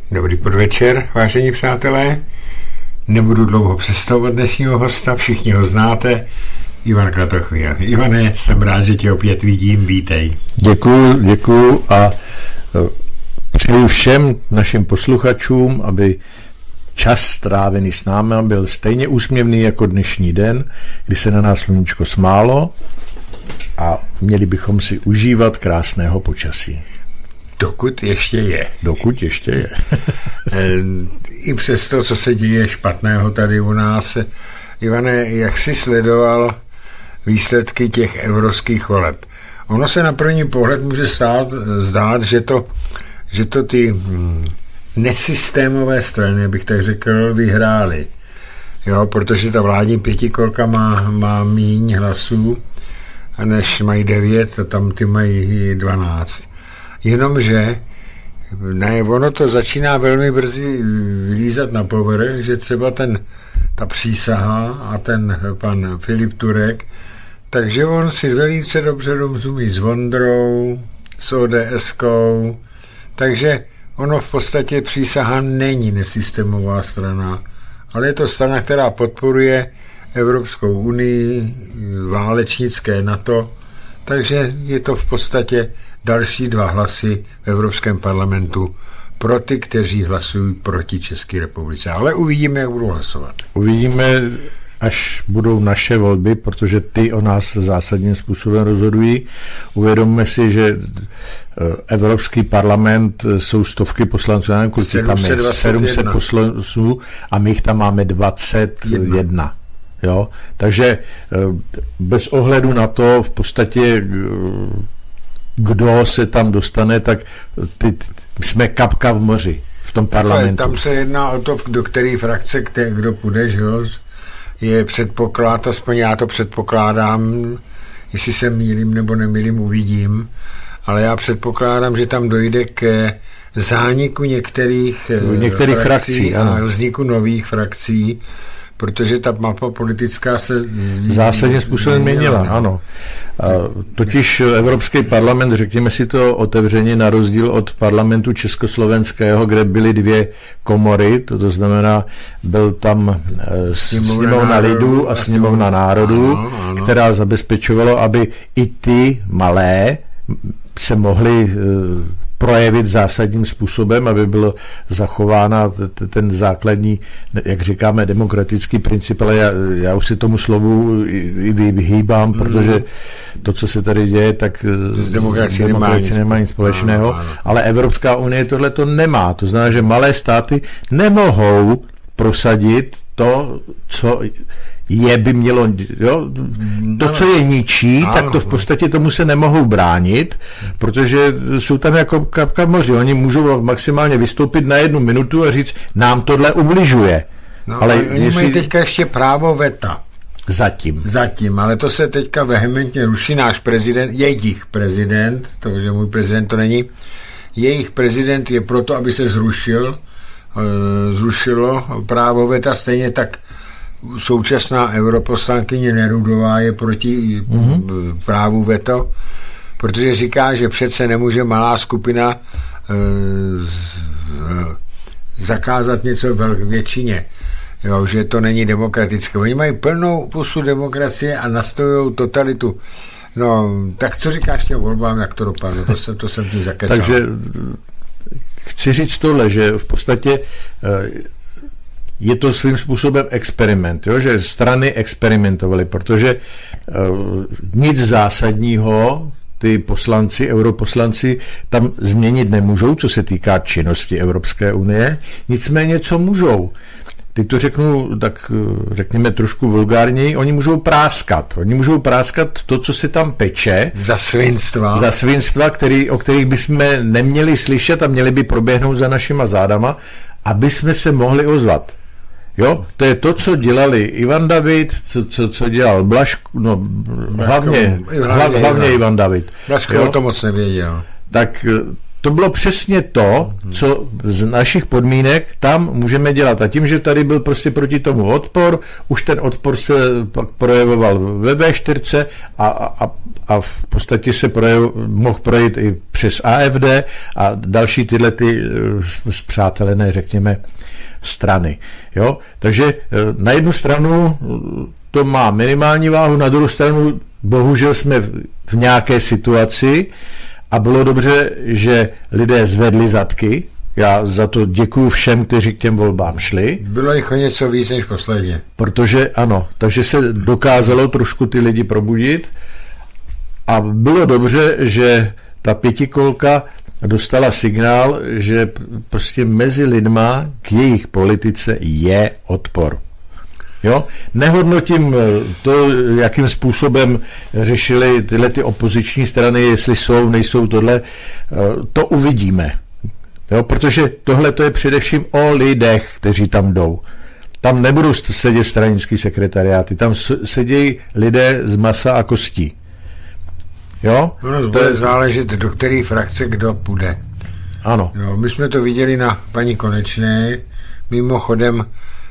Dobrý podvečer, vážení přátelé. Nebudu dlouho představovat dnešního hosta, všichni ho znáte. Ivan Kratochvíl. Ivane, jsem rád, že tě opět vidím, vítej. Děkuju a přeju všem našim posluchačům, aby čas strávený s námi byl stejně úsměvný jako dnešní den, kdy se na nás sluníčko smálo a měli bychom si užívat krásného počasí. Dokud ještě je. I přes to, co se děje špatného tady u nás. Ivane, jak jsi sledoval výsledky těch evropských voleb? Ono se na první pohled může zdát, že to ty nesystémové strany, bych tak řekl, vyhrály. Jo, protože ta vládní pětikolka má míň hlasů, než mají 9, a tam ty mají 12. Jenomže ono to začíná velmi brzy vylízat na povrch, že třeba ta přísaha a ten pan Filip Turek, takže on si velice dobře rozumí s Vondrou, s ODS-kou, takže ono v podstatě přísaha není nesystémová strana, ale je to strana, která podporuje Evropskou unii, válečnické NATO, takže je to v podstatě další 2 hlasy v Evropském parlamentu pro ty, kteří hlasují proti České republice. Ale uvidíme, jak budou hlasovat. Uvidíme, až budou naše volby, protože ty o nás zásadním způsobem rozhodují. Uvědomme si, že Evropský parlament jsou stovky poslanců, nevím, kolik tam je, 700 poslanců a my jich tam máme 21. Jo? Takže bez ohledu na to v podstatě kdo se tam dostane, tak jsme kapka v moři v tom parlamentu. Tam se jedná o to, do které frakce kdo půjde, že jo? Je předpoklad, aspoň já to předpokládám, jestli se mýlím nebo nemýlím, uvidím, ale já předpokládám, že tam dojde k zániku některých frakcí a vzniku nových frakcí, protože ta mapa politická se zásadním způsobem měnila, ano. Totiž Evropský parlament, řekněme si to otevřeně, na rozdíl od parlamentu československého, kde byly 2 komory, to znamená, byl tam sněmovna lidu a sněmovna národů, ano. Která zabezpečovalo, aby i ty malé se mohly projevit zásadním způsobem, aby bylo zachována ten základní, jak říkáme, demokratický princip, ale já už si tomu slovu i vyhýbám, protože to, co se tady děje, tak demokracie nemá nic společného, ale Evropská unie tohle to nemá. To znamená, že malé státy nemohou prosadit to, co by mělo, jo? To, co je ničí, tak to v podstatě tomu se nemohou bránit, protože jsou tam jako kapka v moři. Oni můžou maximálně vystoupit na 1 minutu a říct, nám tohle ubližuje. Ale oni mají teďka ještě právo veta. Zatím, ale to se teďka vehementně ruší. Náš prezident, jejich prezident, takže můj prezident to není, jejich prezident je proto, aby se zrušilo právo veta, stejně tak současná europoslankyně Nerudová je proti právu veto, protože říká, že přece nemůže malá skupina zakázat něco většině, jo, že to není demokratické. Oni mají plnou pusu demokracie a nastojují totalitu. No, tak co říkáš těm volbám, jak to dopadlo? To jsem ti zakecal. Takže chci říct tohle, že v podstatě je to svým způsobem experiment, jo? Že strany experimentovaly, protože nic zásadního ty europoslanci tam změnit nemůžou, co se týká činnosti Evropské unie, nicméně co můžou. Teď to řeknu, tak řekněme trošku vulgárněji, oni můžou práskat to, co se tam peče. Za svinstva, o kterých bychom neměli slyšet a měli by proběhnout za našima zádama, aby jsme se mohli ozvat. Jo, to je to, co dělali Ivan David, co dělal Blažko, hlavně Ivan David. Blažko to moc nevěděl. Tak to bylo přesně to, co z našich podmínek tam můžeme dělat. A tím, že tady byl prostě proti tomu odpor, už ten odpor se pak projevoval ve V4 a v podstatě se mohl projít i přes AfD a další tyhle ty spřátelené, řekněme, strany. Jo? Takže na jednu stranu to má minimální váhu, na druhou stranu bohužel jsme v nějaké situaci a bylo dobře, že lidé zvedli zadky. Já za to děkuju všem, kteří k těm volbám šli. Bylo jich o něco víc než posledně. Protože ano, takže se dokázalo trošku ty lidi probudit a bylo dobře, že ta pětikolka dostala signál, že prostě mezi lidma k jejich politice je odpor. Jo? Nehodnotím to, jakým způsobem řešili tyhle ty opoziční strany, jestli jsou, nejsou tohle, to uvidíme. Jo? Protože tohle to je především o lidech, kteří tam jdou. Tam nebudou sedět stranický sekretariáty, tam sedějí lidé z masa a kostí. Jo? No, to bude záležet, do které frakce kdo půjde. Ano. Jo, my jsme to viděli na paní Konečné. Mimochodem,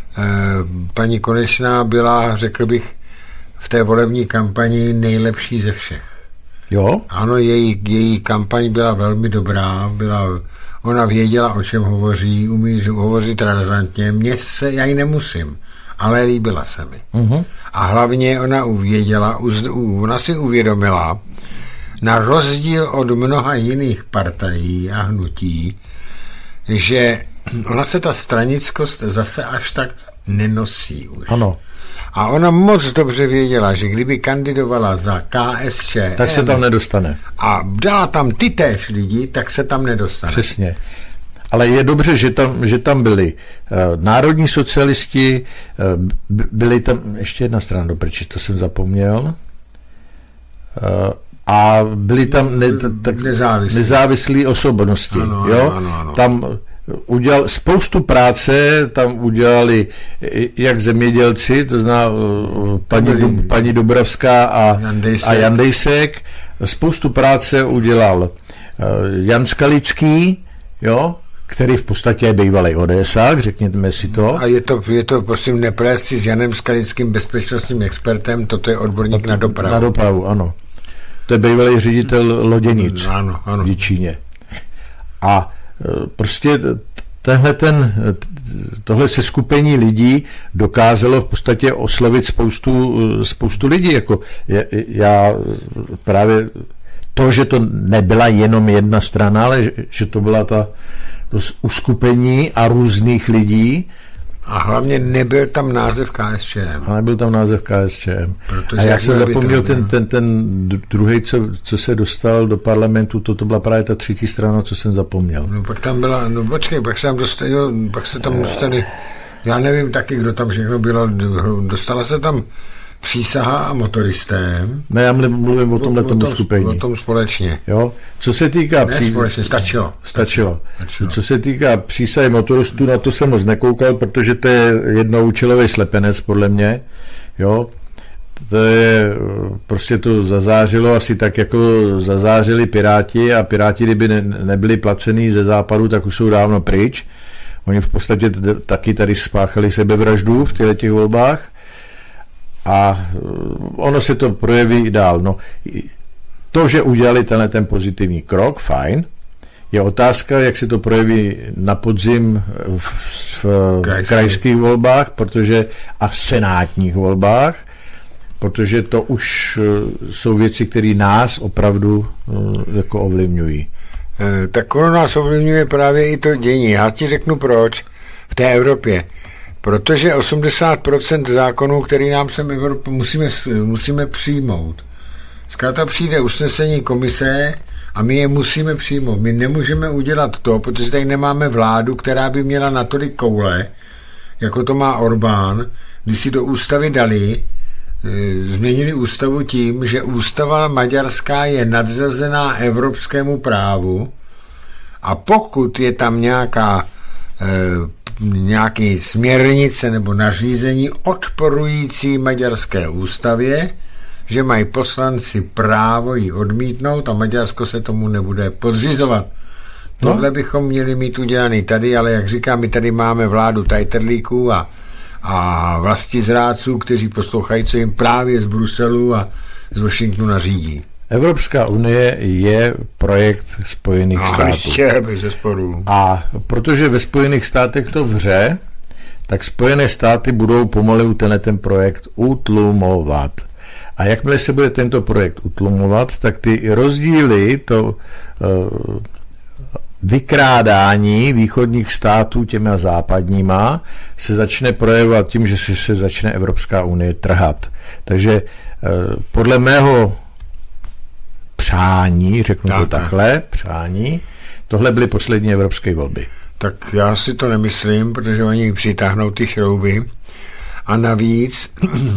paní Konečná byla, řekl bych, v té volební kampani nejlepší ze všech. Jo? Ano, její kampaň byla velmi dobrá, ona věděla, o čem hovoří, umí hovořit razantně, já ji nemusím, ale líbila se mi. Uh-huh. A hlavně ona si uvědomila, na rozdíl od mnoha jiných partají a hnutí, že ona se ta stranickost zase až tak nenosí už. Ano. A ona moc dobře věděla, že kdyby kandidovala za KSČM, tak se tam nedostane. A dala tam ty též lidi, tak se tam nedostane. Přesně. Ale je dobře, že tam byli národní socialisti, byli tam, ještě jedna strana do prči, to jsem zapomněl, a byli tam nezávislí osobnosti. Ano, jo? Ano. Tam spoustu práce tam udělali jak zemědělci, to znamená paní Dubravská a Jan Dejsek. Spoustu práce udělal Jan Skalický, jo, který v podstatě je bývalý ODSák, řekněme si to. A je to prosím, neplést si s Janem Skalickým, bezpečnostním expertem, toto je odborník na dopravu. Na dopravu, ano. To je bývalý ředitel loděnic ano. v Děčíně. A prostě tohle seskupení lidí dokázalo v podstatě oslovit spoustu lidí. Jako já právě to, že to nebyla jenom jedna strana, ale že to byla to uskupení a různých lidí. A hlavně nebyl tam název KSČM. A nebyl tam název KSČM. A já jsem zapomněl ten druhý, co se dostal do parlamentu, to byla právě ta třetí strana, co jsem zapomněl. No pak tam byla, pak se tam dostali, já nevím taky, kdo tam všechno bylo, dostala se tam Přísaha a Motoristé. Ne, já mluvím o tomhle skupení. O tom společně. Jo? Co se týká... společně, stačilo. Co se týká Přísahy Motoristů, na to jsem moc nekoukal, protože to je jednoúčelový slepenec, podle mě. Jo? To je, prostě to zazářilo asi tak, jako zazářili Piráti a Piráti, kdyby nebyli placený ze západu, tak už jsou dávno pryč. Oni v podstatě taky tady spáchali sebevraždu v těch volbách. A ono se to projeví i dál. No, to, že udělali ten pozitivní krok, fajn. Je otázka, jak se to projeví na podzim v krajských volbách, a v senátních volbách, protože to už jsou věci, které nás opravdu jako ovlivňují. Tak ono nás ovlivňuje právě i to dění. Já ti řeknu proč. V té Evropě. Protože 80% zákonů, který nám sem Evropu musíme přijmout. Zkrátka přijde usnesení komise a my je musíme přijmout. My nemůžeme udělat to, protože tady nemáme vládu, která by měla natolik koule, jako to má Orbán, když si do ústavy dali, změnili ústavu tím, že ústava maďarská je nadřazená evropskému právu a pokud je tam nějaký směrnice nebo nařízení odporující maďarské ústavě, že mají poslanci právo ji odmítnout a Maďarsko se tomu nebude podřizovat. Tohle bychom měli mít udělaný tady, ale jak říkám, my tady máme vládu tajtrlíků a vlastizrádců, kteří poslouchají, co jim právě z Bruselu a z Washingtonu nařídí. Evropská unie je projekt Spojených států. A protože ve Spojených státech to vře, tak Spojené státy budou pomalu ten projekt utlumovat. A jakmile se bude tento projekt utlumovat, tak ty rozdíly, to vykrádání východních států těma západníma se začne projevovat tím, že se začne Evropská unie trhat. Takže podle mého přání, řeknu to takhle, přání, tohle byly poslední evropské volby. Tak já si to nemyslím, protože oni přitáhnou ty šrouby a navíc,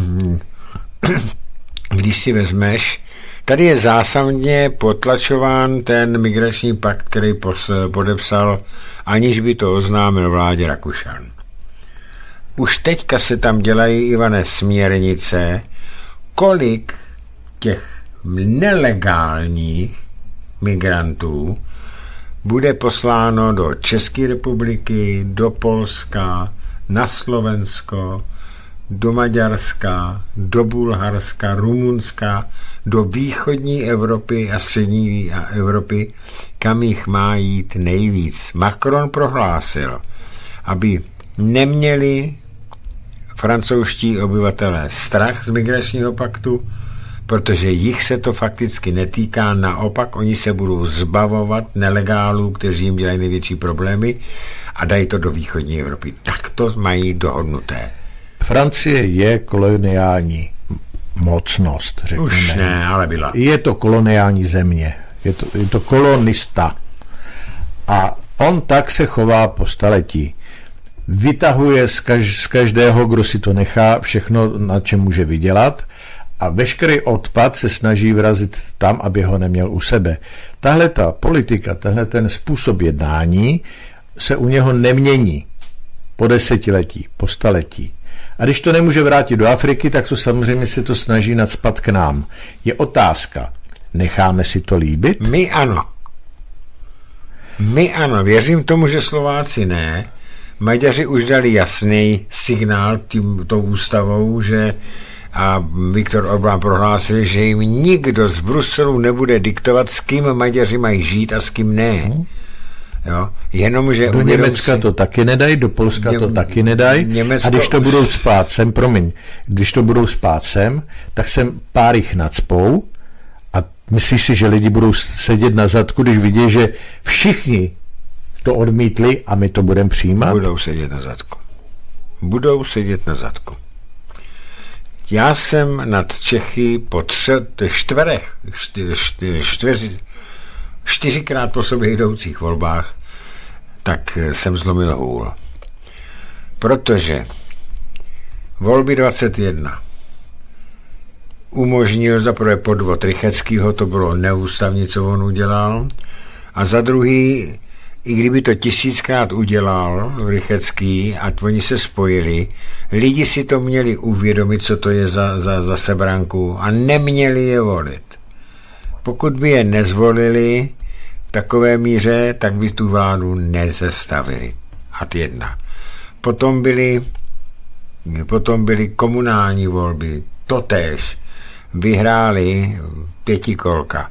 když si vezmeš, tady je zásadně potlačován ten migrační pakt, který podepsal, aniž by to oznámil vládě Rakušan. Už teďka se tam dělají, Ivane, směrnice, kolik těch nelegálních migrantů bude posláno do České republiky, do Polska, na Slovensko, do Maďarska, do Bulharska, Rumunska, do východní Evropy a střední Evropy, kam jich má jít nejvíc. Macron prohlásil, aby neměli francouzští obyvatelé strach z migračního paktu, protože jich se to fakticky netýká, naopak oni se budou zbavovat nelegálů, kteří jim dělají největší problémy a dají to do východní Evropy. Tak to mají dohodnuté. Francie je koloniální mocnost, řekněme. Už ne, ale byla. Je to koloniální země. Je to kolonista. A on tak se chová po staletí. Vytahuje z každého, kdo si to nechá, všechno, na čem může vydělat, a veškerý odpad se snaží vrazit tam, aby ho neměl u sebe. Tahle ta politika, tahle ten způsob jednání se u něho nemění po desetiletí, po staletí. A když to nemůže vrátit do Afriky, tak to samozřejmě se to snaží nacpat k nám. Je otázka, necháme si to líbit? My ano. My ano. Věřím tomu, že Slováci ne. Maďaři už dali jasný signál tou ústavou, že a Viktor Orbán prohlásil, že jim nikdo z Bruselu nebude diktovat, s kým Maďaři mají žít a s kým ne. Jo? Jenomže do Německa to taky nedají, do Polska to taky nedají. A když to budou spát sem, když to budou spát sem, tak sem pár jich nacpou a myslíš si, že lidi budou sedět na zadku, když vidí, že všichni to odmítli a my to budeme přijímat? Budou sedět na zadku. Budou sedět na zadku. Já jsem nad Čechy po čtyřikrát po sobě jdoucích volbách, tak jsem zlomil hůl. Protože volby 21 umožnil za prvé podvod Rycheckýho, to bylo neústavní, co on udělal, a za druhý, i kdyby to 1000krát udělal Rychecký a oni se spojili, lidi si to měli uvědomit, co to je za sebranku a neměli je volit. Pokud by je nezvolili v takové míře, tak by tu vládu nezastavili. Ad 1. Potom byly komunální volby, totéž vyhráli pětikolka.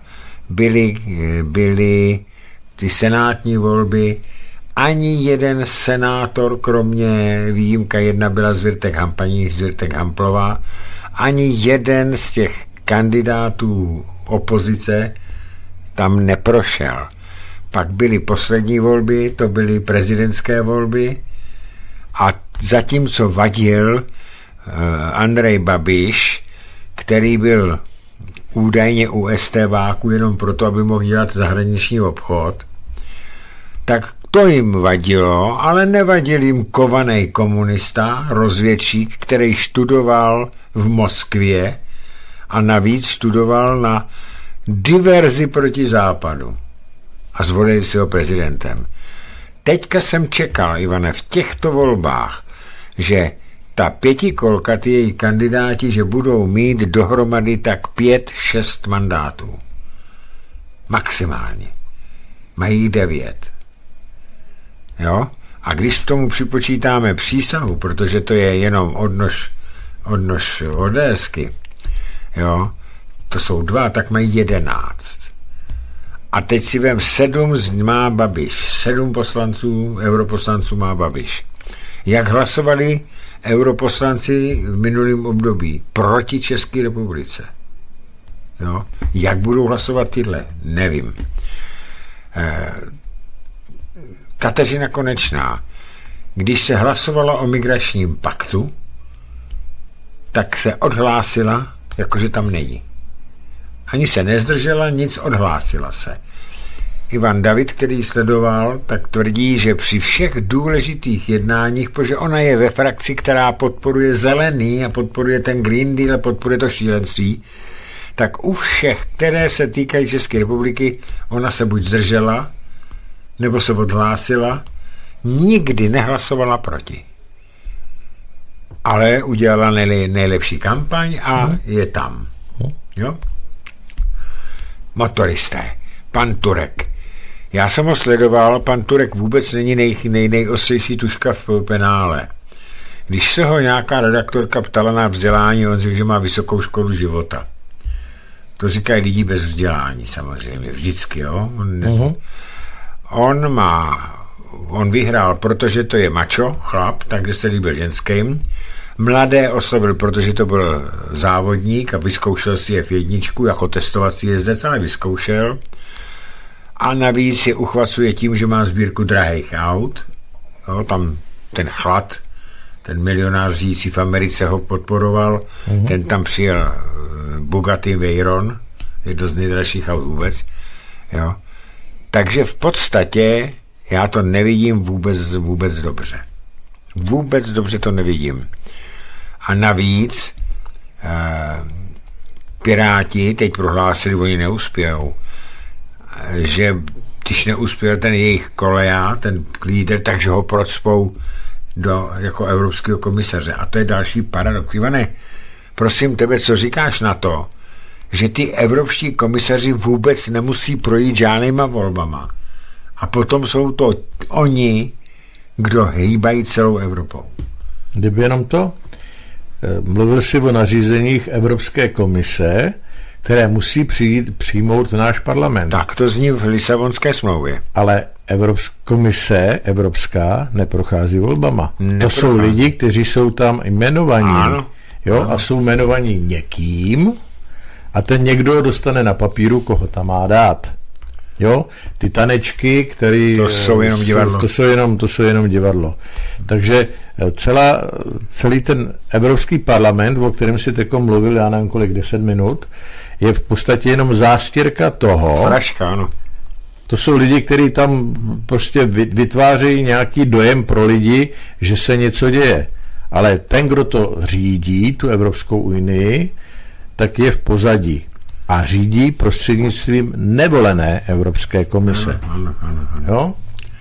Byly ty senátní volby, ani jeden senátor, kromě výjimka jedna byla paní Zvírtek Hamplová, ani jeden z těch kandidátů opozice tam neprošel. Pak byly poslední volby, to byly prezidentské volby a zatímco vadil Andrej Babiš, který byl údajně u STBáku jenom proto, aby mohl dělat zahraniční obchod, tak to jim vadilo, ale nevadil jim kovaný komunista, rozvědčík, který studoval v Moskvě a navíc studoval na diverzi proti západu. A zvolili si ho prezidentem. Teďka jsem čekal, Ivane, v těchto volbách, že ta pětikolka, ty její kandidáti, že budou mít dohromady tak 5-6 mandátů. Maximálně. Mají 9. Jo? A když k tomu připočítáme přísahu, protože to je jenom odnož ODSky, jo, to jsou 2, tak mají 11. A teď si vem 7 má Babiš, 7 europoslanců má Babiš. Jak hlasovali europoslanci v minulém období proti České republice? Jo? Jak budou hlasovat tyhle? Nevím. Kateřina Konečná, když se hlasovalo o migračním paktu, tak se odhlásila, jakože tam není. Ani se nezdržela, nic, odhlásila se. Ivan David, který sledoval, tak tvrdí, že při všech důležitých jednáních, protože ona je ve frakci, která podporuje zelený a podporuje ten Green Deal a podporuje to šílenství, tak u všech, které se týkají České republiky, ona se buď zdržela, nebo se odhlásila, nikdy nehlasovala proti. Ale udělala nejlepší kampaň a je tam. Jo? Motoristé. Pan Turek. Já jsem ho sledoval, pan Turek vůbec není nejostřejší tuška v penále. Když se ho nějaká redaktorka ptala na vzdělání, on řekl, že má vysokou školu života. To říkají lidi bez vzdělání samozřejmě, vždycky, jo. On vyhrál, protože to je mačo, chlap, takže se líbil ženským. Mladé oslovil, protože to byl závodník a vyzkoušel si F1 jako testovací jezdec, ale vyzkoušel. A navíc si uchvacuje tím, že má sbírku drahých aut. Jo, tam ten chlad, ten milionář žijící v Americe ho podporoval. Ten tam přijel Bugatti Veyron, jedno z nejdražších aut vůbec. Jo. Takže v podstatě já to nevidím vůbec dobře. Vůbec dobře to nevidím. A navíc Piráti teď prohlásili, oni neuspějou, že když neuspěl ten jejich kolejá, ten lídr, takže ho procpou jako evropského komisaře. A to je další paradox. Ivane, prosím tebe, co říkáš na to, že ty evropští komisaři vůbec nemusí projít žádnýma volbama. A potom jsou to oni, kdo hýbají celou Evropou. Kdyby jenom to, mluvil jsi o nařízeních Evropské komise, které musí přijmout náš parlament. Tak to zní v Lisabonské smlouvě. Ale komise evropská neprochází volbama. To jsou lidi, kteří jsou tam jmenovaní. Ano. Jo, a jsou jmenovaní někým a ten někdo dostane na papíru, koho tam má dát. Jo, ty tanečky, které to jsou jenom divadlo. To jsou jenom divadlo. Takže celý ten Evropský parlament, o kterém si teď mluvil, já nevím kolik, 10 minut, je v podstatě jenom zástěrka toho. Fraška, ano. To jsou lidi, kteří tam prostě vytvářejí nějaký dojem pro lidi, že se něco děje. Ale ten, kdo to řídí, tu Evropskou unii, tak je v pozadí. A řídí prostřednictvím nevolené Evropské komise. Ano. Jo?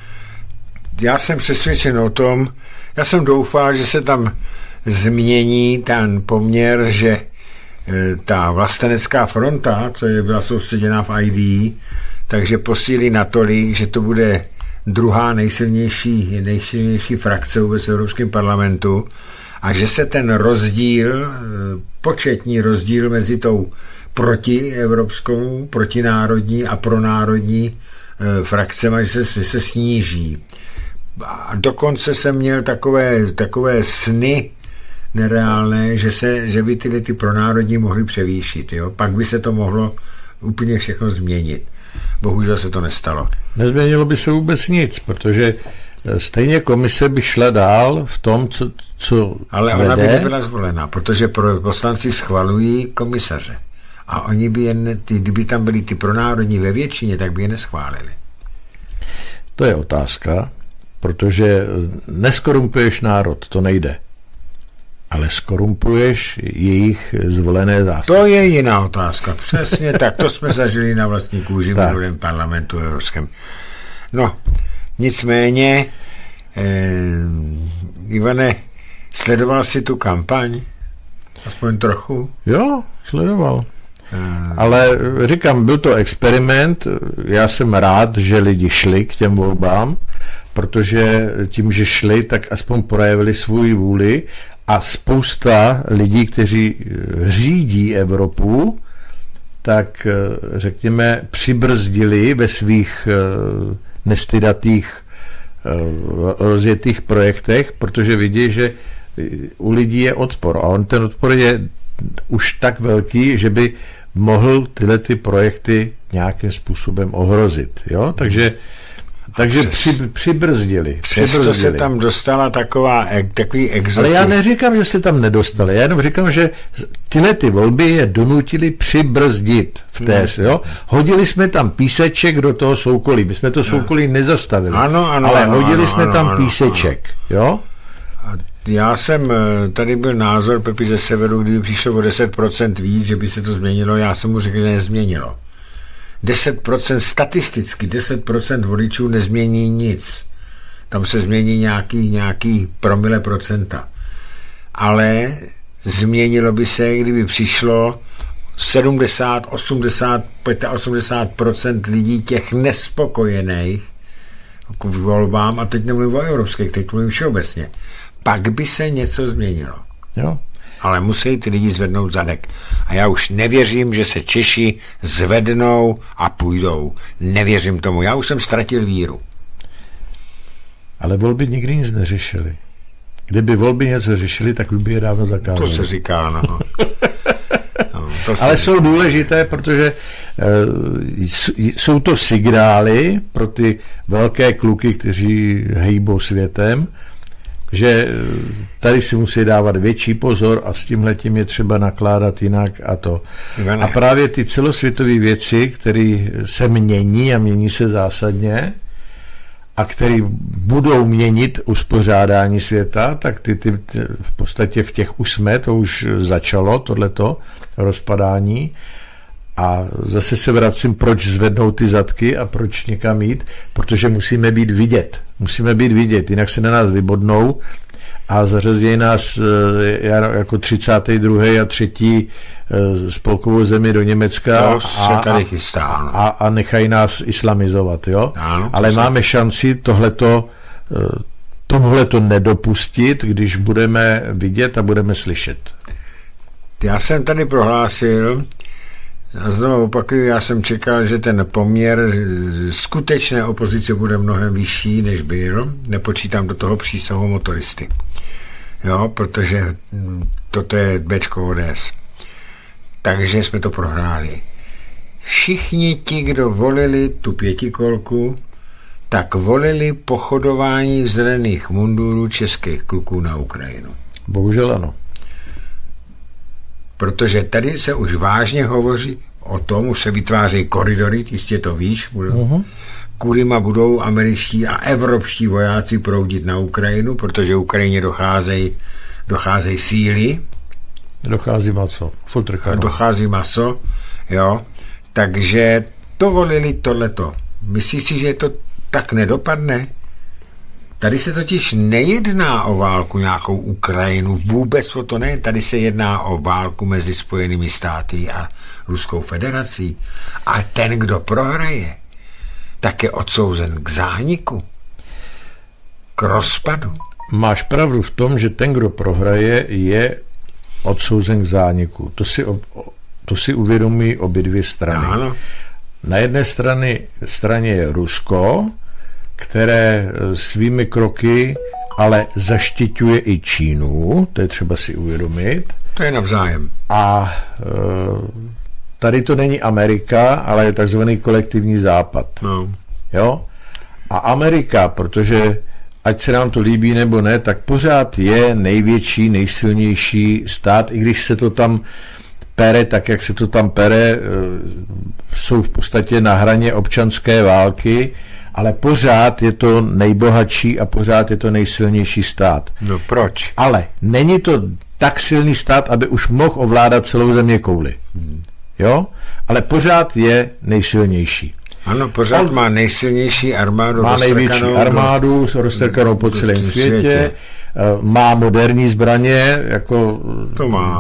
Já jsem přesvědčen o tom, já jsem doufal, že se tam změní ten poměr, že ta vlastenecká fronta, co byla soustředěná v ID, takže posílí natolik, že to bude druhá nejsilnější frakce vůbec v Evropském parlamentu a že se ten rozdíl, početní rozdíl mezi tou protievropskou, protinárodní a pronárodní frakcemi, že se sníží. A dokonce jsem měl takové sny nereálné, že by ty pronárodní mohly převýšit. Jo? Pak by se to mohlo úplně všechno změnit. Bohužel se to nestalo. Nezměnilo by se vůbec nic, protože stejně komise by šla dál v tom, co ale ona by nebyla zvolena, protože poslanci schvalují komisaře. A oni by kdyby tam byli ty pronárodní ve většině, tak by je neschválili. To je otázka, protože neskorumpuješ národ, to nejde. Ale skorumpuješ jejich zvolené zástupce. To je jiná otázka, přesně tak. To jsme zažili na vlastní kůži v minulém parlamentu evropském. No, nicméně, Ivane, sledoval jsi tu kampaň? Aspoň trochu? Jo, sledoval. Ale říkám, byl to experiment, já jsem rád, že lidi šli k těm volbám, protože tím, že šli, tak aspoň projevili svou vůli a spousta lidí, kteří řídí Evropu, tak řekněme přibrzdili ve svých nestydatých rozjetých projektech, protože vidí, že u lidí je odpor a on ten odpor je už tak velký, že by mohl tyhle ty projekty nějakým způsobem ohrozit. Jo? Takže přibrzdili. Přesto se tam dostala takový exotik. Ale já neříkám, že se tam nedostali. Já jenom říkám, že tyhle ty volby je donutili přibrzdit v té, jo? Hodili jsme tam píseček do toho soukolí. My jsme to soukolí nezastavili. Ale hodili jsme tam píseček. Jo? Já jsem, tady byl názor Pepi ze Severu, kdyby přišlo o 10% víc, že by se to změnilo, já jsem mu řekl, že nezměnilo. 10%, statisticky 10% voličů nezmění nic. Tam se změní nějaký promile procenta. Ale změnilo by se, kdyby přišlo 70, 80, 85% lidí těch nespokojených k volbám, a teď nemluvím o evropských, teď mluvím všeobecně. Pak by se něco změnilo. Jo. Ale musí ty lidi zvednout zadek. A já už nevěřím, že se Češi zvednou a půjdou. Nevěřím tomu. Já už jsem ztratil víru. Ale volby nikdy nic neřešily. Kdyby volby něco řešily, tak by je dávno zakázali. To se říká, no. Ale jsou důležité, protože jsou to signály pro ty velké kluky, kteří hejbou světem, že tady si musí dávat větší pozor a s tímhletím je třeba nakládat jinak a to. A právě ty celosvětové věci, které se mění a mění se zásadně a které budou měnit uspořádání světa, tak ty v podstatě v těch už jsme, to už začalo, tohleto rozpadání. A zase se vracím, proč zvednout ty zadky a proč někam jít, protože musíme být vidět. Musíme být vidět, jinak se na nás vybodnou a zařadějí nás jako 32. a 3. spolkovou zemi do Německa a nechají nás islamizovat. Jo? Ano, ale máme šanci tohleto nedopustit, když budeme vidět a budeme slyšet. Já jsem tady prohlásil, a znovu opakuju, já jsem čekal, že ten poměr skutečné opozice bude mnohem vyšší, než byl. Nepočítám do toho přísahu motoristy. Jo, protože toto je Bčko ODS. Takže jsme to prohráli. Všichni ti, kdo volili tu pětikolku, tak volili pochodování v zelených mundurů českých kluků na Ukrajinu. Bohužel ano. Protože tady se už vážně hovoří o tom, už se vytvářejí koridory, jistě to víš, kudyma budou američtí a evropští vojáci proudit na Ukrajinu, protože Ukrajině docházejí síly. Dochází maso. Dochází maso, jo. Takže to volili tohleto. Myslíš si, že to tak nedopadne? Tady se totiž nejedná o válku nějakou Ukrajinu, vůbec o to ne. Tady se jedná o válku mezi Spojenými státy a Ruskou federací. A ten, kdo prohraje, tak je odsouzen k zániku, k rozpadu. Máš pravdu v tom, že ten, kdo prohraje, je odsouzen k zániku. To si uvědomí obě dvě strany. Ano. Na jedné straně je Rusko, které svými kroky ale zaštiťuje i Čínu, to je třeba si uvědomit. To je navzájem. A tady to není Amerika, ale je takzvaný kolektivní západ. No. Jo? A Amerika, protože ať se nám to líbí nebo ne, tak pořád je největší, nejsilnější stát, i když se to tam pere, tak jak se to tam pere, jsou v podstatě na hraně občanské války, ale pořád je to nejbohatší a pořád je to nejsilnější stát. No proč? Ale není to tak silný stát, aby už mohl ovládat celou zeměkouli. Jo? Ale pořád je nejsilnější. Ano, pořád má nejsilnější armádu. Má největší armádu roztrkanou po celém světě. Má moderní zbraně, jako to má.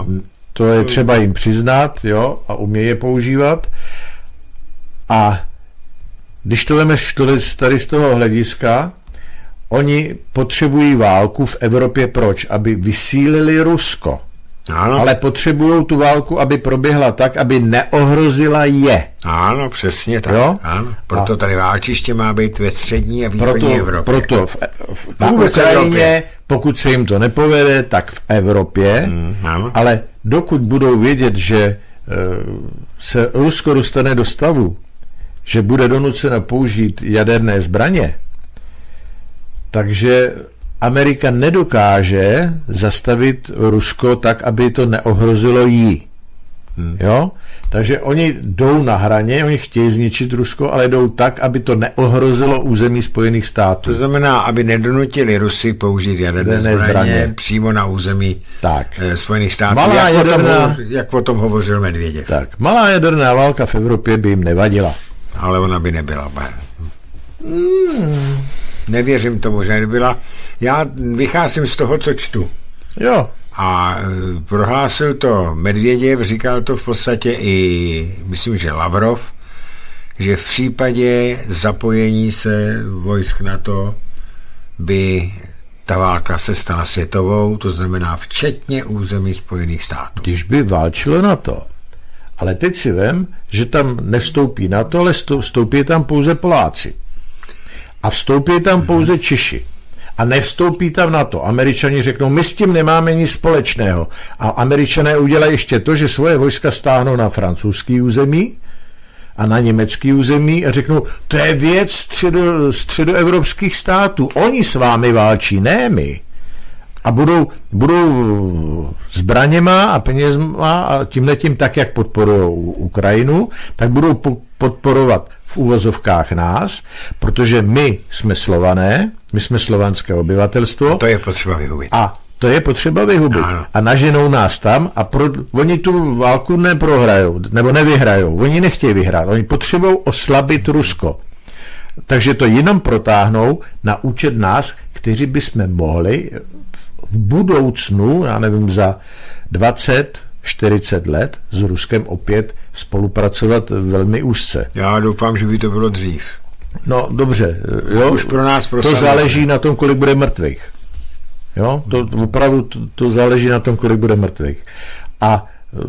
To je třeba jim přiznat, jo, a umějí je používat. A když to vemeš tady z toho hlediska, oni potřebují válku v Evropě proč? Aby vysílili Rusko. Ano. Ale potřebují tu válku, aby proběhla tak, aby neohrozila je. Ano, přesně tak. Jo? Ano. Proto tady válčiště má být ve střední a východní Evropě. Proto na Ukrajině, pokud se jim to nepovede, tak v Evropě, ale dokud budou vědět, že se Rusko dostane do stavu, že bude donuceno použít jaderné zbraně, takže Amerika nedokáže zastavit Rusko tak, aby to neohrozilo jí. Jo? Takže oni jdou na hraně, oni chtějí zničit Rusko, ale jdou tak, aby to neohrozilo území Spojených států. To znamená, aby nedonutili Rusy použít jaderné zbraně přímo na území Spojených států, jak o tom hovořil Medvěděv. Tak, malá jaderná válka v Evropě by jim nevadila. Ale ona by nebyla. Nevěřím tomu, že nebyla. Já vycházím z toho, co čtu. Jo. A prohlásil to Medvěděv, říkal to v podstatě i, myslím, že Lavrov, že v případě zapojení se vojsk NATO by ta válka se stala světovou, to znamená včetně území Spojených států. Když by válčilo NATO. Ale teď si vem, že tam nevstoupí NATO, ale vstoupí tam pouze Poláci. A vstoupí tam pouze Češi. A nevstoupí tam NATO. Američani řeknou, my s tím nemáme nic společného. A Američané udělají ještě to, že svoje vojska stáhnou na francouzský území a na německý území a řeknou, to je věc středoevropských států. Oni s vámi válčí, ne my. A budou zbraněma a penězma a tímhletím tak, jak podporují Ukrajinu, tak budou podporovat v uvozovkách nás, protože my jsme Slované, my jsme slovanské obyvatelstvo. A to je potřeba vyhubit. A naženou nás tam a oni tu válku neprohrajou, nebo nevyhrajou. Oni nechtějí vyhrát, oni potřebují oslabit Rusko. Takže to jenom protáhnou na účet nás, kteří bychom mohli v budoucnu, já nevím, za 20-40 let s Ruskem opět spolupracovat velmi úzce. Já doufám, že by to bylo dřív. No dobře, jo, už pro nás to záleží na tom, kolik bude mrtvých. Jo, to opravdu to záleží na tom, kolik bude mrtvých. A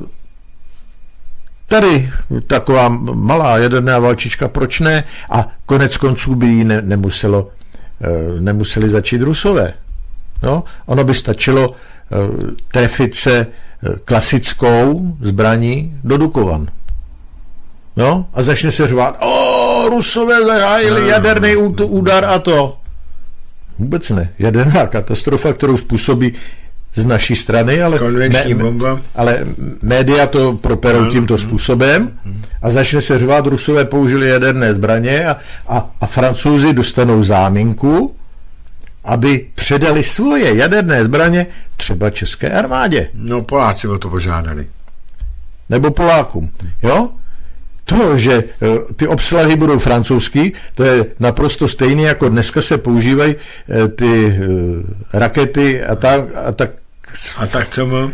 tady taková malá jaderná válčička, proč ne? A konec konců by jí nemuseli začít Rusové. No, ono by stačilo trefit se klasickou zbraní do Dukovan. No, a začne se řvát, Rusové zahájili jaderný údar a to. Vůbec ne. Jaderná katastrofa, kterou způsobí z naší strany, ale média to properou tímto způsobem a začne se řvát, Rusové použili jaderné zbraně a Francouzi dostanou záminku, aby předali svoje jaderné zbraně třeba české armádě. No, Poláci o to požádali. Nebo Polákům, jo? To, že ty obslahy budou francouzský, to je naprosto stejné, jako dneska se používají ty rakety a tak co má?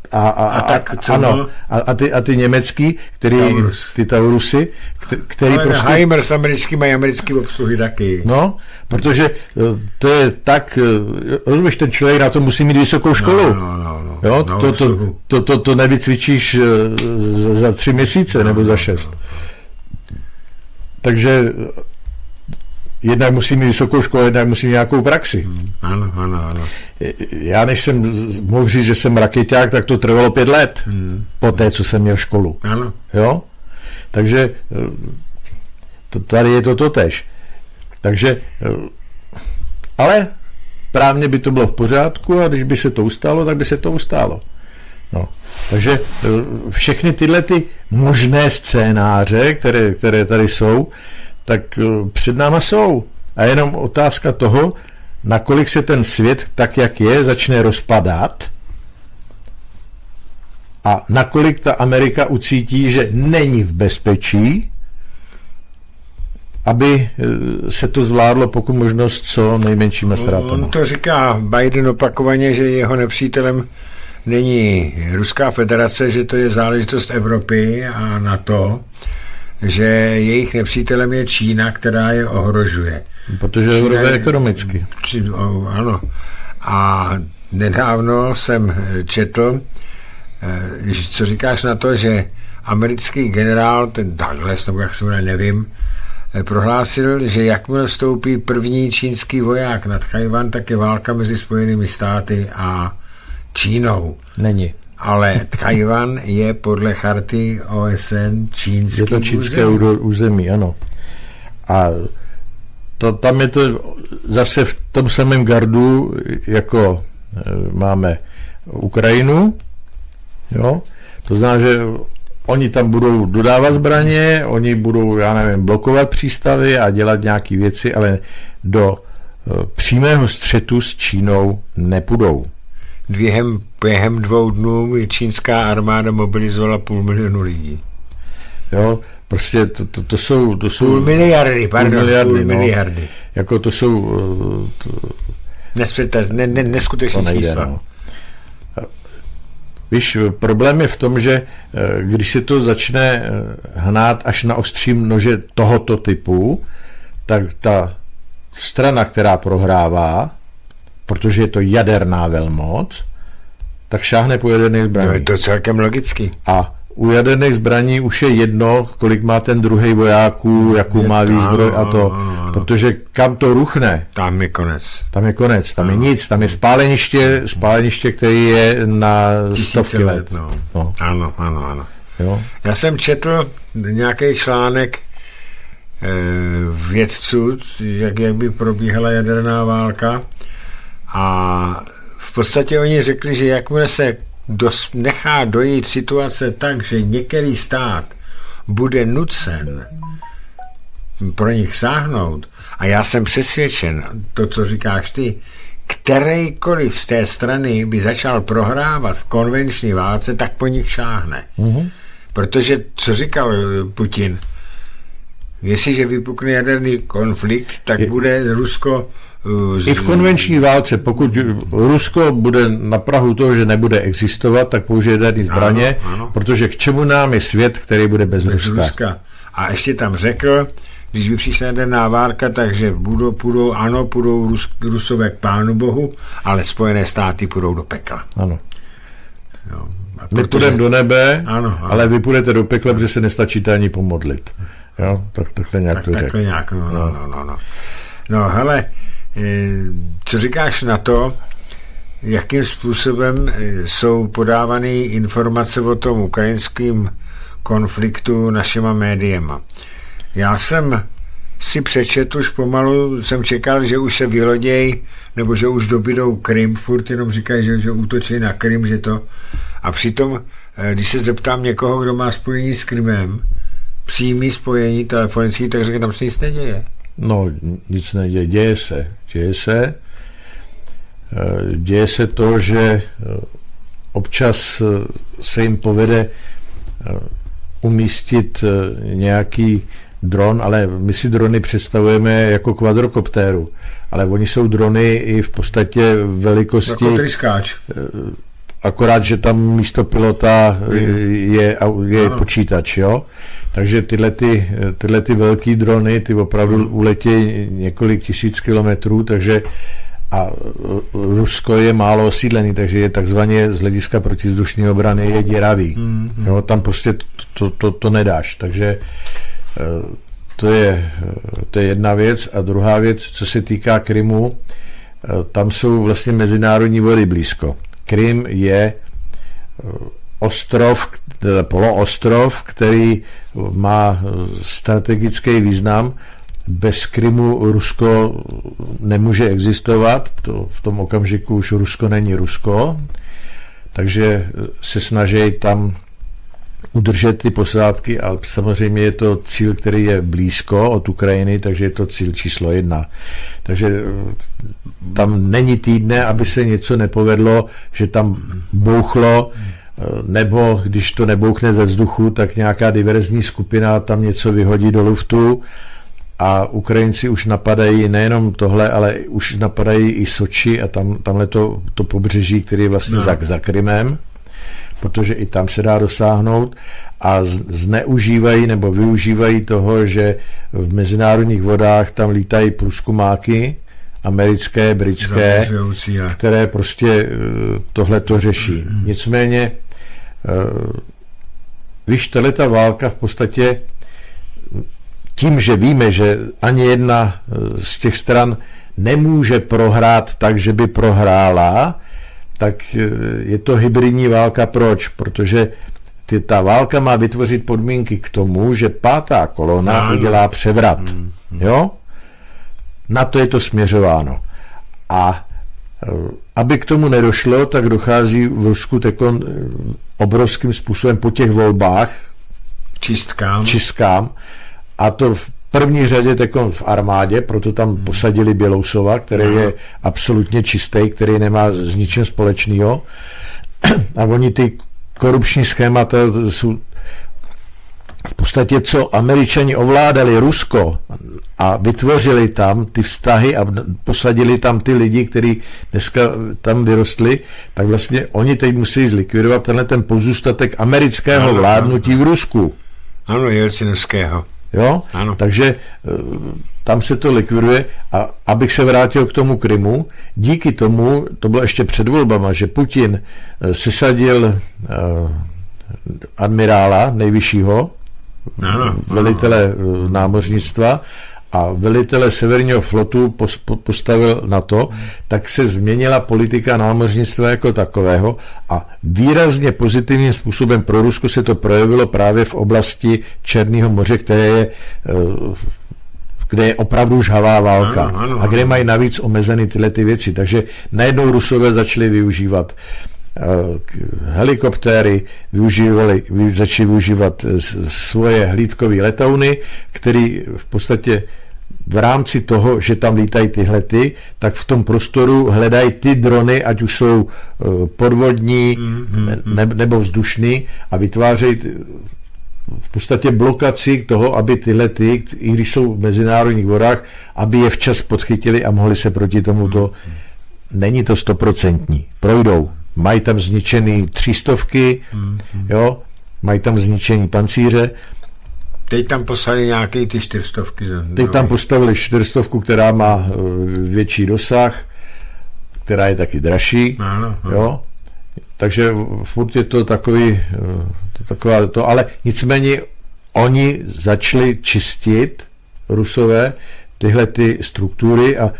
A ty německý, ty Taurusy, který ale prostě... HIMARS americký mají americký obsluhy taky. No, protože to je tak, rozumíš, ten člověk na to musí mít vysokou školu. No. Jo, to nevycvičíš za 3 měsíce nebo za 6. Takže jednak musí mít vysokou školu, jednak musí mít nějakou praxi. Ano. Já než jsem mohl říct, že jsem rakeťák, tak to trvalo 5 let po té, co jsem měl školu. Ano. Jo? Takže tady je to totéž. Takže ale právně by to bylo v pořádku a když by se to ustálo, tak by se to ustálo. No. Takže všechny tyhle ty možné scénáře, které tady jsou, tak před náma jsou. A jenom otázka toho, nakolik se ten svět, tak jak je, začne rozpadat a nakolik ta Amerika ucítí, že není v bezpečí, aby se to zvládlo pokud možnost co nejmenšíma ztrátama. On to říká Biden opakovaně, že jeho nepřítelem není Ruská federace, že to je záležitost Evropy a NATO, že jejich nepřítelem je Čína, která je ohrožuje. Protože Evropa je ekonomicky. Ano. A nedávno jsem četl, co říkáš na to, že americký generál, ten Douglas, nebo jak se jmenuje, nevím, prohlásil, že jakmile vstoupí první čínský voják nad Tchaj-wan, tak je válka mezi Spojenými státy a Čínou. Není. Ale Tchaj-wan je podle charty OSN čínský území. Je to čínské území, ano. A tam je to zase v tom samém gardu, jako máme Ukrajinu, jo. To znamená, že oni tam budou dodávat zbraně, oni budou, já nevím, blokovat přístavy a dělat nějaké věci, ale do přímého střetu s Čínou nepůjdou. Během 2 dnů čínská armáda mobilizovala 500 000 lidí. Jo, prostě to jsou 500 miliardy, pardon, 500 miliardy. No, jako to jsou neskutečné čísla. No. Víš, problém je v tom, že když se to začne hnát až na ostřím nože tohoto typu, tak ta strana, která prohrává, protože je to jaderná velmoc, tak šáhne po jaderných zbraní. No je to celkem logicky. A u jaderných zbraní už je jedno, kolik má ten druhý vojáků, jakou má výzbroj a to. Protože kam to ruchne, tam je konec. Tam je nic, tam je spáleniště, který je na 100 let. No. Ano. Jo? Já jsem četl nějaký článek vědců, jak by probíhala jaderná válka, a v podstatě oni řekli, že jakmile se nechá dojít situace tak, že některý stát bude nucen pro nich sáhnout, a já jsem přesvědčen, to, co říkáš ty, kterejkoliv z té strany by začal prohrávat v konvenční válce, tak po nich šáhne. Mm-hmm. Protože, co říkal Putin, jestliže vypukne jaderný konflikt, tak bude Rusko i v konvenční válce, pokud Rusko bude na prahu toho, že nebude existovat, tak použije jaderné zbraně, ano. Protože k čemu nám je svět, který bude bez Ruska. A ještě tam řekl, když by přišla jaderná válka, takže půjdou Rusové k Pánu Bohu, ale Spojené státy půjdou do pekla. Ano. Jo, my půjdeme do nebe, ano. Ale vy půjdete do pekla, protože se nestačíte ani pomodlit. Jo, takhle nějak to takhle nějak, no, hele, co říkáš na to, jakým způsobem jsou podávány informace o tom ukrajinském konfliktu našima médiema? Já jsem si přečetl, už pomalu jsem čekal, že už se vylodějí, nebo že už dobydou Krym, furt jenom říkají, že útočí na Krym, že to. A přitom, když se zeptám někoho, kdo má spojení s Krymem, přímý spojení telefonický, tak řekne, tam se nic neděje. No, nic neděje, děje se to, že občas se jim povede umístit nějaký dron, ale my si drony představujeme jako kvadrokoptéru, ale oni jsou drony i v podstatě velikosti... Jako tryskáč. Akorát, že tam místo pilota je počítač, jo? Takže tyhle ty velký drony, ty opravdu uletí několik tisíc kilometrů, takže a Rusko je málo osídlený, takže je takzvaně z hlediska protivzdušní obrany je děravý. Jo? Tam prostě to nedáš, takže to je jedna věc. A druhá věc, co se týká Krymu, tam jsou vlastně mezinárodní vody blízko. Krym je poloostrov, který má strategický význam. Bez Krymu Rusko nemůže existovat. V tom okamžiku už Rusko není Rusko. Takže se snaží tam udržet ty posádky, ale samozřejmě je to cíl, který je blízko od Ukrajiny, takže je to cíl číslo 1. Takže tam není týdne, aby se něco nepovedlo, že tam bouchlo, nebo když to nebouchne ze vzduchu, tak nějaká diverzní skupina tam něco vyhodí do luftu a Ukrajinci už napadají nejenom tohle, ale už napadají i Soči a tamhle to pobřeží, který je vlastně za Krymem, protože i tam se dá dosáhnout a zneužívají nebo využívají toho, že v mezinárodních vodách tam lítají průzkumáky americké, britské, které prostě tohle to řeší. Nicméně víš, tato válka v podstatě tím, že víme, že ani jedna z těch stran nemůže prohrát tak, že by prohrála, tak je to hybridní válka. Proč? Protože ta válka má vytvořit podmínky k tomu, že pátá kolona udělá převrat. Jo? Na to je to směřováno. A aby k tomu nedošlo, tak dochází v Rusku obrovským způsobem po těch volbách čistkám. A to v první řadě v armádě, proto tam posadili Bělousova, který je absolutně čistý, který nemá s ničím společného. A oni ty korupční schémata jsou v podstatě, co Američani ovládali Rusko a vytvořili tam ty vztahy a posadili tam ty lidi, kteří dneska tam vyrostli, tak vlastně oni teď musí zlikvidovat ten pozůstatek amerického vládnutí v Rusku. Ano, jelcinovského. Jo? Ano. Takže tam se to likviduje a abych se vrátil k tomu Krymu, díky tomu, to bylo ještě před volbama, že Putin sesadil admirála nejvyššího, velitele námořnictva a velitele severního flotu postavil na to, tak se změnila politika námořnictva jako takového a výrazně pozitivním způsobem pro Rusko se to projevilo právě v oblasti Černého moře, kde je opravdu žhavá válka a kde mají navíc omezeny tyhle ty věci. Takže najednou Rusové začali využívat helikoptéry, začali využívat svoje hlídkové letouny, který v podstatě v rámci toho, že tam lítají tyhlety, tak v tom prostoru hledají ty drony, ať už jsou podvodní nebo vzdušný a vytvářejí v podstatě blokaci toho, aby tyhlety, i když jsou v mezinárodních vodách, aby je včas podchytili a mohli se proti tomuto. Není to 100%. Projdou. Mají tam zničený 300, jo, mají tam zničený pancíře. Teď tam poslali nějaké ty 400. Teď tam postavili 400, která má větší dosah, která je taky dražší. Jo. Takže furt je to taková to, ale nicméně oni začali čistit, Rusové, tyhle ty struktury a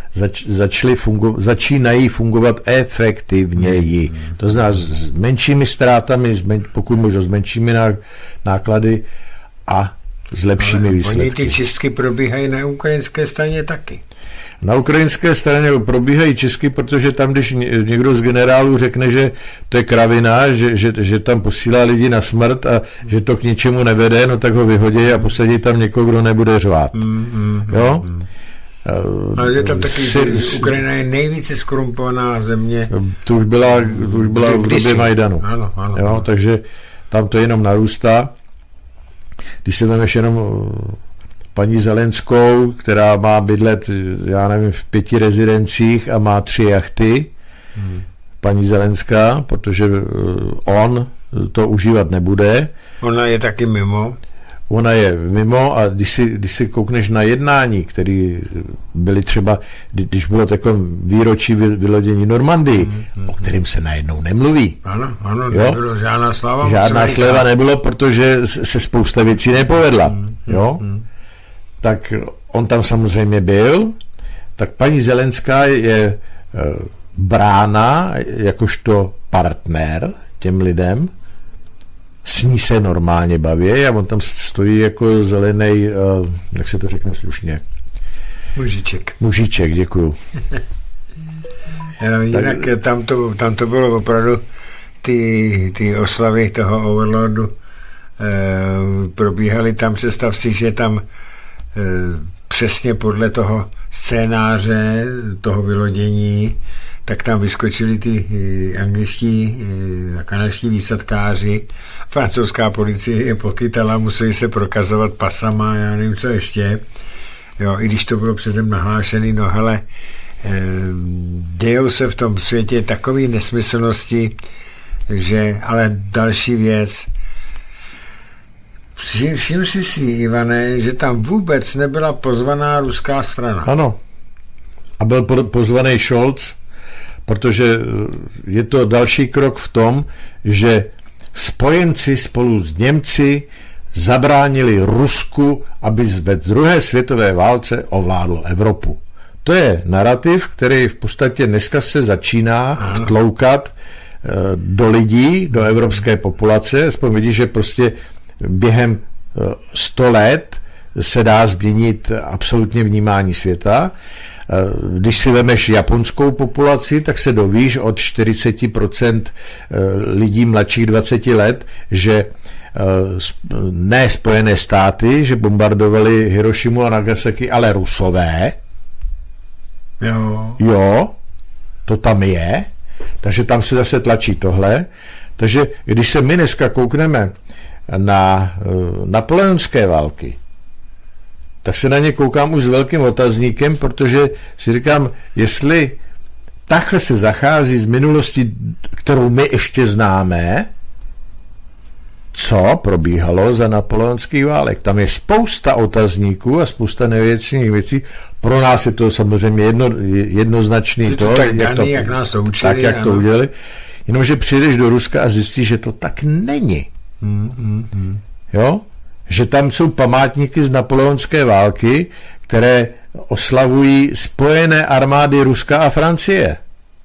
začínají fungovat efektivněji. To znamená s menšími ztrátami, pokud možno s menšími náklady a s lepšími výsledky. Oni ty čistky probíhají na ukrajinské straně taky. Na ukrajinské straně probíhají čistky, protože tam, když někdo z generálů řekne, že to je kravina, že tam posílá lidi na smrt a že to k ničemu nevede, no tak ho vyhodí a posadí tam někoho, kdo nebude řvát. Jo? Ale je tam taky, Ukrajina je nejvíce skorumpovaná země. To už byla v době Majdanu. Ano. Jo? Takže tam to jenom narůstá. Když se vemeš jenom paní Zelenskou, která má bydlet, já nevím, v 5 rezidencích a má 3 jachty, paní Zelenská, protože on to užívat nebude. Ona je taky mimo. Ona je mimo a když si koukneš na jednání, které byly třeba, když bylo takové výročí vylodění Normandii, o kterém se najednou nemluví. Ano, nebylo žádná sláva. Žádná sláva nebylo, protože se spousta věcí nepovedla. Jo? Tak on tam samozřejmě byl, tak paní Zelenská je brána jakožto partner těm lidem, s ní se normálně baví a on tam stojí jako zelený, jak se to řekne slušně? Mužíček, děkuju. Jinak tam to bylo opravdu ty oslavy toho Overlordu probíhaly tam, představ si, že tam přesně podle toho scénáře toho vylodění, tak tam vyskočili ty angličtí a kanadští výsadkáři. Francouzská policie je pochytala, museli se prokazovat pasama, já nevím, co ještě. Jo, i když to bylo předem nahlášený, no hele, dějou se v tom světě takové nesmyslnosti, že, ale další věc, všim si, Ivane, že tam vůbec nebyla pozvaná ruská strana. Ano. A byl pozvaný Scholz, protože je to další krok v tom, že spojenci spolu s Němci zabránili Rusku, aby ve druhé světové válce ovládlo Evropu. To je narrativ, který v podstatě dneska se začíná vtloukat do lidí, do evropské populace. Aspoň vidíš, že prostě během 100 let se dá změnit absolutně vnímání světa. Když si vemeš japonskou populaci, tak se dovíš od 40% lidí mladších 20 let, že ne Spojené státy, že bombardovali Hirošimu a Nagasaki, ale Rusové. Jo, to tam je. Takže tam se zase tlačí tohle. Takže když se my dneska koukneme na napoleonské války, tak se na ně koukám už s velkým otazníkem, protože si říkám, jestli takhle se zachází z minulosti, kterou my ještě známe, co probíhalo za napoleonských válek. Tam je spousta otazníků a spousta nevěcných věcí. Pro nás je to samozřejmě jednoznačný to, jak nás to učili. Tak, jak to udělali. Jenomže přijdeš do Ruska a zjistíš, že to tak není. Jo? Že tam jsou památníky z napoleonské války, které oslavují spojené armády Ruska a Francie.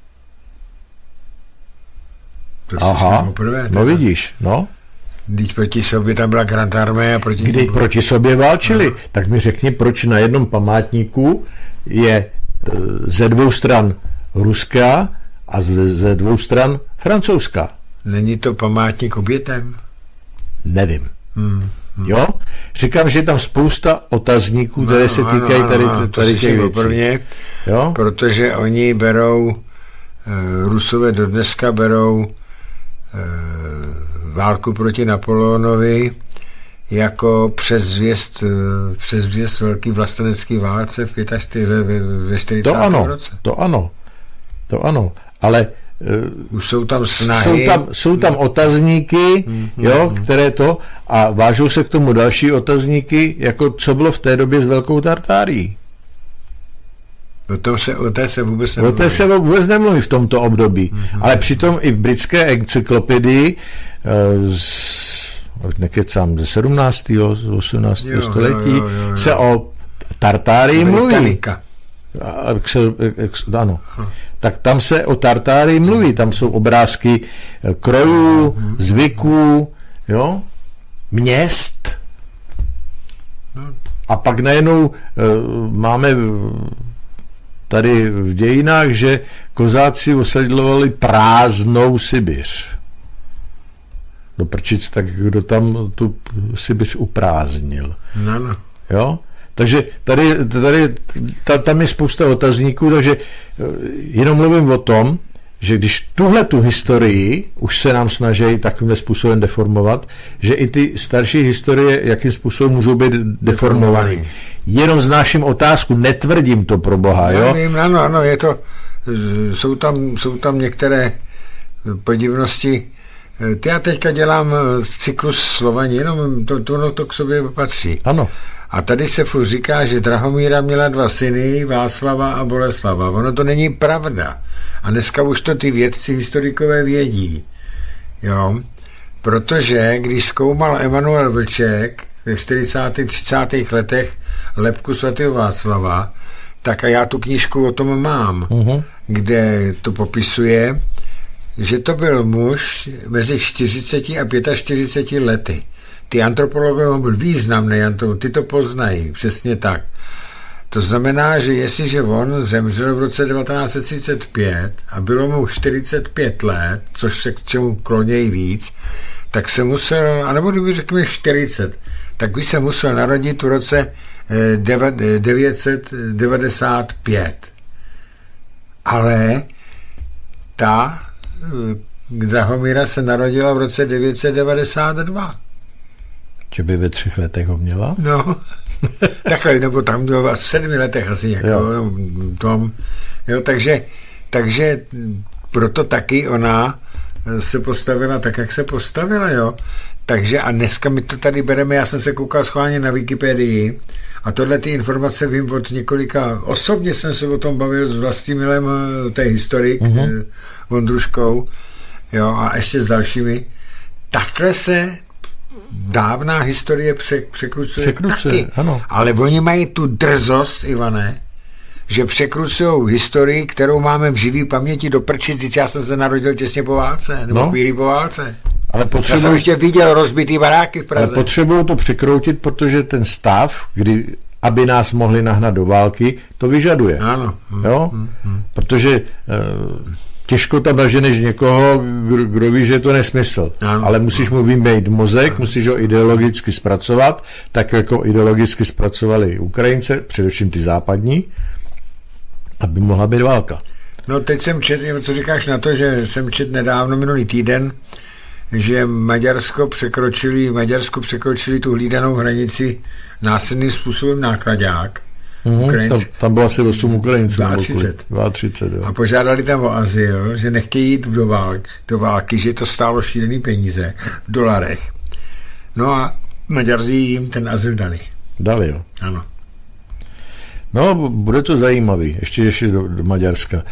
Aha, poprvé, no vidíš, no. Když proti sobě tam byla Grand Armée a proti sobě válčili, tak mi řekni, proč na jednom památníku je ze dvou stran ruská a ze dvou stran francouzská. Není to památník obětem? Nevím. Jo? Říkám, že je tam spousta otazníků, které se týkají tady těch věcí. Jo? Protože oni berou, Rusové do dneska berou válku proti Napoleonovi jako předzvěst velký vlastenecký válce ve 40. roce. To ano, ale už jsou tam snahy. Jsou tam otazníky, jo, které to, a vážou se k tomu další otazníky, jako co bylo v té době s Velkou Tartárií. O té se vůbec nemluví. O té se vůbec nemluví v tomto období. Ale přitom i v britské encyklopedii nekecám ze 17. 18. století se o Tartárii mluví. Ano. Tak tam se o Tartárii mluví. Tam jsou obrázky krojů, zvyků, jo, měst. A pak najednou máme tady v dějinách, že kozáci osadlovali prázdnou Sibiř. Do prčic, tak kdo tam tu Sibiř uprázdnil. No. Jo? Takže tam je spousta otazníků, takže jenom mluvím o tom, že když tu historii už se nám snaží takovým způsobem deformovat, že i ty starší historie, jakým způsobem můžou být deformovaný. Jenom vznáším otázku, netvrdím to pro Boha, jo? Ano, je to, jsou tam některé podivnosti. Já teďka dělám cyklus Slovaní, jenom to k sobě patří. Ano. A tady se furt říká, že Drahomíra měla 2 syny, Václava a Boleslava. Ono to není pravda. A dneska už to ty vědci, historikové vědí. Jo? Protože když zkoumal Emanuel Vlček ve 40. 30. letech lebku svatého Václava, tak a já tu knížku o tom mám, kde to popisuje, že to byl muž mezi 40 a 45 lety. Ty antropologové byl významný, ty to poznají, přesně tak. To znamená, že jestliže on zemřel v roce 1935 a bylo mu 45 let, což se k čemu klonějí víc, tak se musel, anebo kdyby řekněme 40, tak by se musel narodit v roce 995. Ale ta Drahomíra se narodila v roce 992. Že by ve 3 letech ho měla? No, takhle, nebo tam bylo v 7 letech asi jako, no, tom. Jo, takže proto taky ona se postavila tak, jak se postavila, jo. Takže a dneska my to tady bereme, já jsem se koukal schválně na Wikipedii a tohle ty informace vím od několika, osobně jsem se o tom bavil s Vlastimilem, to je historik, Vondruškou, jo, a ještě s dalšími. Takhle se dávná historie překrucuje taky. Ano. Ale oni mají tu drzost, Ivane, že překrucujou historii, kterou máme v živý paměti do prčic. Já jsem se narodil těsně po válce, nebo chvíli po válce. Ale já jsem ještě viděl rozbitý baráky v Praze. Ale potřebují to překroutit, protože ten stav, aby nás mohli nahnat do války, to vyžaduje. Ano. Jo? Protože těžko tam naženeš někoho, kdo ví, že je to nesmysl. Ano. Ale musíš mu vymejt mozek, musíš ho ideologicky zpracovat, tak jako ideologicky zpracovali Ukrajince, především ty západní, aby mohla být válka. No teď jsem četl, co říkáš na to, že jsem četl nedávno, minulý týden, že Maďarsko překročili tu hlídanou hranici násilným způsobem nákladák. Tam bylo asi 8 Ukrajinců. 32. A požádali tam o azyl, že nechtějí jít do války, že to stálo šílený peníze v dolarech. No a Maďaři jim ten azyl dali. Dali, jo. Ano. No, bude to zajímavý, ještě do Maďarska.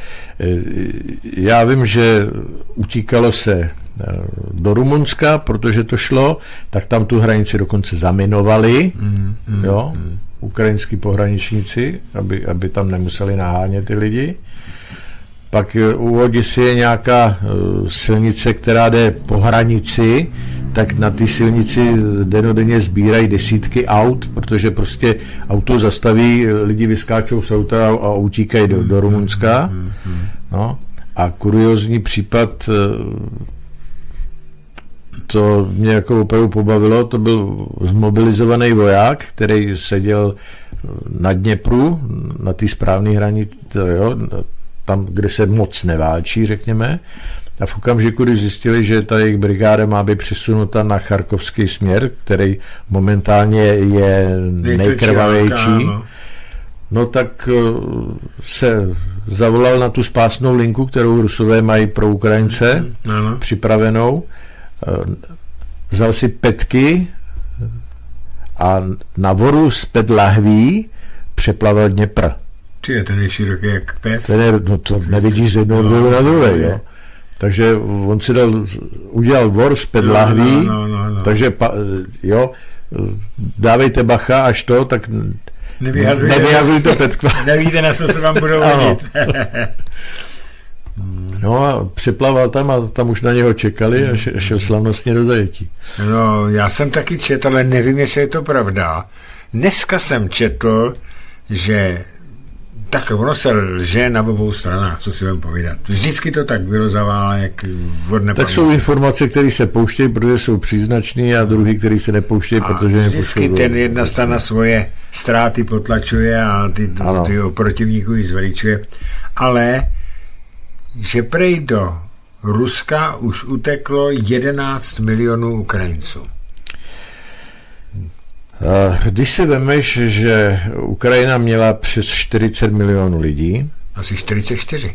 Já vím, že utíkalo se do Rumunska, protože to šlo, tak tam tu hranici dokonce zaminovali, ukrajinský pohraničníci, aby tam nemuseli nahánět ty lidi. Pak u Odisy je nějaká silnice, která jde po hranici, tak na ty silnici dennodenně sbírají desítky aut, protože prostě auto zastaví, lidi vyskáčou z auta a utíkají do Rumunska. No. A kuriózní případ, to mě jako opravdu pobavilo, to byl zmobilizovaný voják, který seděl na Dněpru, na té správné hranici, tam, kde se moc neválčí, řekněme. A v okamžiku, kdy zjistili, že ta jejich brigáda má být přesunuta na charkovský směr, který momentálně je nejkrvavější, no tak se zavolal na tu spásnou linku, kterou Rusové mají pro Ukrajince připravenou. Vzal si petky a na voru z 5 lahví přeplaval Dněpr. Ten je široký jak pes. To nevidíš z jednoho na druhé, jo. Takže on si udělal vor z 5 lahví, takže dávejte bacha, až to, tak nevyhazujte petkva. Nevíte, na co se vám budou hodit. No a přeplaval tam a tam už na něho čekali a šel slavnostně do zajetí. No, já jsem taky četl, ale nevím, jestli je to pravda. Dneska jsem četl, že tak ono se lže na obou stranách, co si vám povídat. Vždycky to tak bylo za válek. Tak jsou informace, které se pouštějí, protože jsou příznačné, a druhý, které se nepouštějí, protože vždycky ten jedna strana svoje ztráty potlačuje a ty protivníků ji zveličuje. Ale že prej do Ruska už uteklo 11 milionů Ukrajinců. Když si vemeš, že Ukrajina měla přes 40 milionů lidí. Asi 44.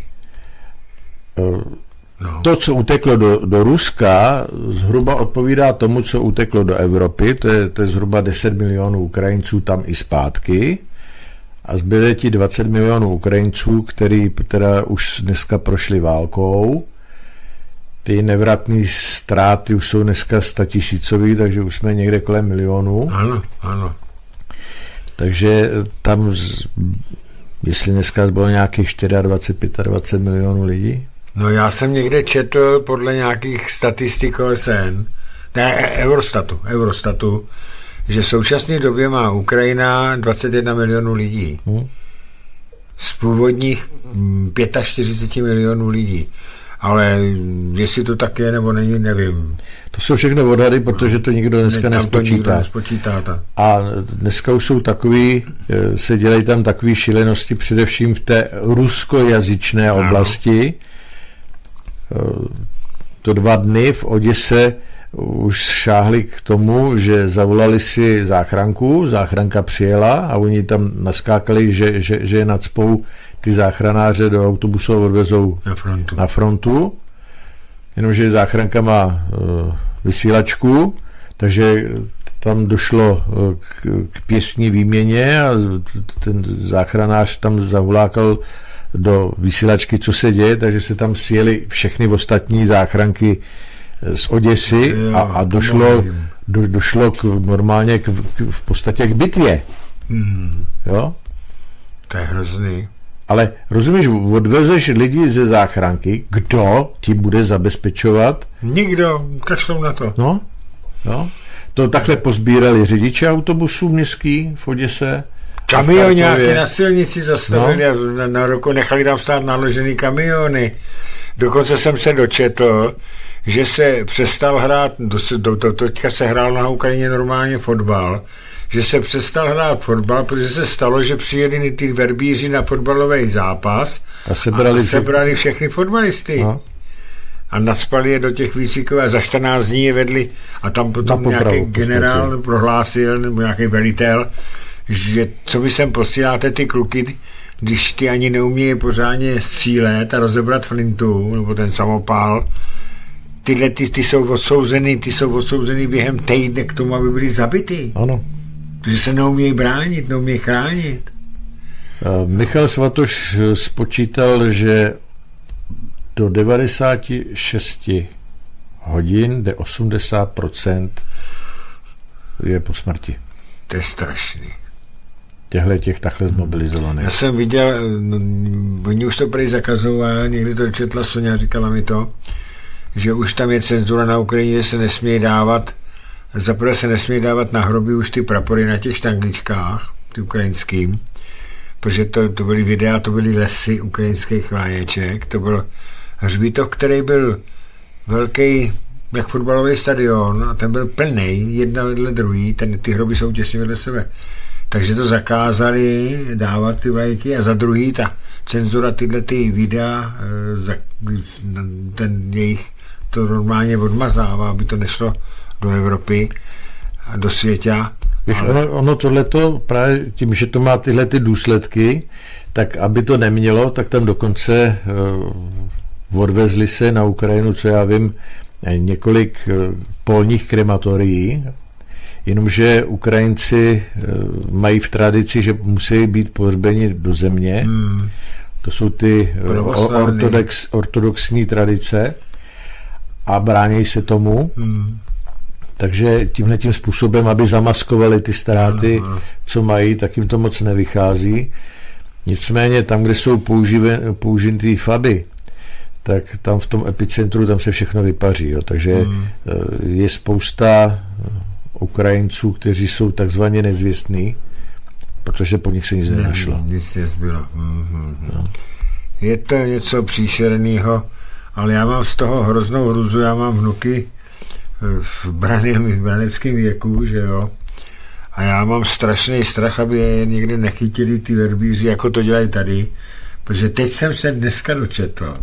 To, co uteklo do Ruska, zhruba odpovídá tomu, co uteklo do Evropy. To je zhruba 10 milionů Ukrajinců tam i zpátky. A zbyde ti 20 milionů Ukrajinců, který teda už dneska prošli válkou. Ty nevratné ztráty už jsou dneska 100 000, takže už jsme někde kolem milionu. Ano. Takže tam, jestli dneska bylo nějakých 24-25 milionů lidí? No já jsem někde četl podle nějakých statistik OSN, Eurostatu, že v současné době má Ukrajina 21 milionů lidí. Z původních 45 milionů lidí. Ale jestli to tak je, nebo není, nevím. To jsou všechno odhady, protože to nikdo dneska nespočítá. A dneska už jsou takový, se dělají tam takové šílenosti, především v té ruskojazyčné oblasti. To 2 dny v Oděse už šáhli k tomu, že zavolali si záchranku, záchranka přijela a oni tam naskákali, že je nacpou ty záchranáře do autobusu a odvezou na frontu. Jenomže záchranka má vysílačku, takže tam došlo k pěstní výměně a ten záchranář tam zahulákal do vysílačky, co se děje, takže se tam sjeli všechny ostatní záchranky z Oděsy a došlo normálně v podstatě k bitvě. Jo? To je hrozný. Ale rozumíš, odvezeš lidi ze záchranky, kdo ti bude zabezpečovat? Nikdo, kašlou na to. No. To takhle pozbírali řidiče autobusů městský v Oděse. Kamioňáky na silnici zastavili a na roku nechali tam stát naložený kamiony. Dokonce jsem se dočetl, že se přestal hrát, teďka se hrál na Ukrajině normálně fotbal, že se přestal hrát fotbal, protože se stalo, že přijeli ty verbíři na fotbalový zápas a sebrali všechny fotbalisty. No. A nacpali je do těch výcviků a za 14 dní je vedli a tam potom nějaký generál prohlásil, nebo nějaký velitel, že co vy sem posíláte ty kluky, když ty ani neumějí pořádně střílet a rozebrat flintu, nebo ten samopál, tyhle ty jsou odsouzený během týdne k tomu, aby byli zabity. Ano. Protože se neumějí bránit, neumějí chránit. Michal Svatoš spočítal, že do 96 hodin, kde 80% je po smrti. To je strašný. Těch takhle zmobilizovaných. Já jsem viděl, oni už to prý zakazovali, někdy to četla Soňa, říkala mi to, že už tam je cenzura na Ukrajině, že se nesmí dávat, zaprvé se nesmí dávat na hroby už ty prapory na těch štangličkách, ty ukrajinským, protože to byly videa, to byly lesy ukrajinských chláječek, to byl hřbitov, který byl velký, jak fotbalový stadion, a ten byl plný, jedna vedle druhý, ty hroby jsou těsně vedle sebe. Takže to zakázali dávat ty vlajky a za druhý ta cenzura tyhle ty videa, ten jejich to normálně odmazává, aby to nešlo do Evropy a do světa. Víš, ono tohleto právě tím, že to má tyhle ty důsledky, tak aby to nemělo, tak tam dokonce odvezli se na Ukrajinu, co já vím, několik polních krematorií, jenomže Ukrajinci mají v tradici, že musí být pohřbeni do země. To jsou ty ortodoxní tradice a brání se tomu. Takže tímhletím způsobem, aby zamaskovali ty ztráty, co mají, tak jim to moc nevychází. Nicméně tam, kde jsou použitý faby, tak tam v tom epicentru tam se všechno vypaří. Jo. Takže je spousta Ukrajinců, kteří jsou takzvaně nezvěstní, protože po nich se nic nenašlo. Nic nezbylo. No. Je to něco příšerného, ale já mám z toho hroznou hruzu, já mám vnuky v braneckém věku, že jo, a já mám strašný strach, aby je někde nechytili ty verbíři, jako to dělají tady, protože teď jsem se dneska dočetl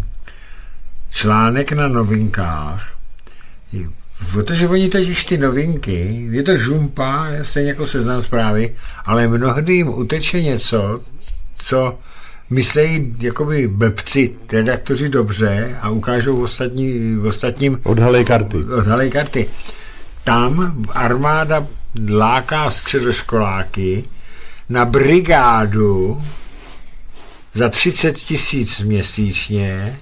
článek na Novinkách, protože oni totiž ty novinky, je to žumpa, stejně jako Seznam Zprávy, ale mnohdy jim uteče něco, co myslejí jakoby blbci, redaktoři dobře a ukážou ostatním odhalej karty. Tam armáda láká středoškoláky na brigádu za 30 000 měsíčně,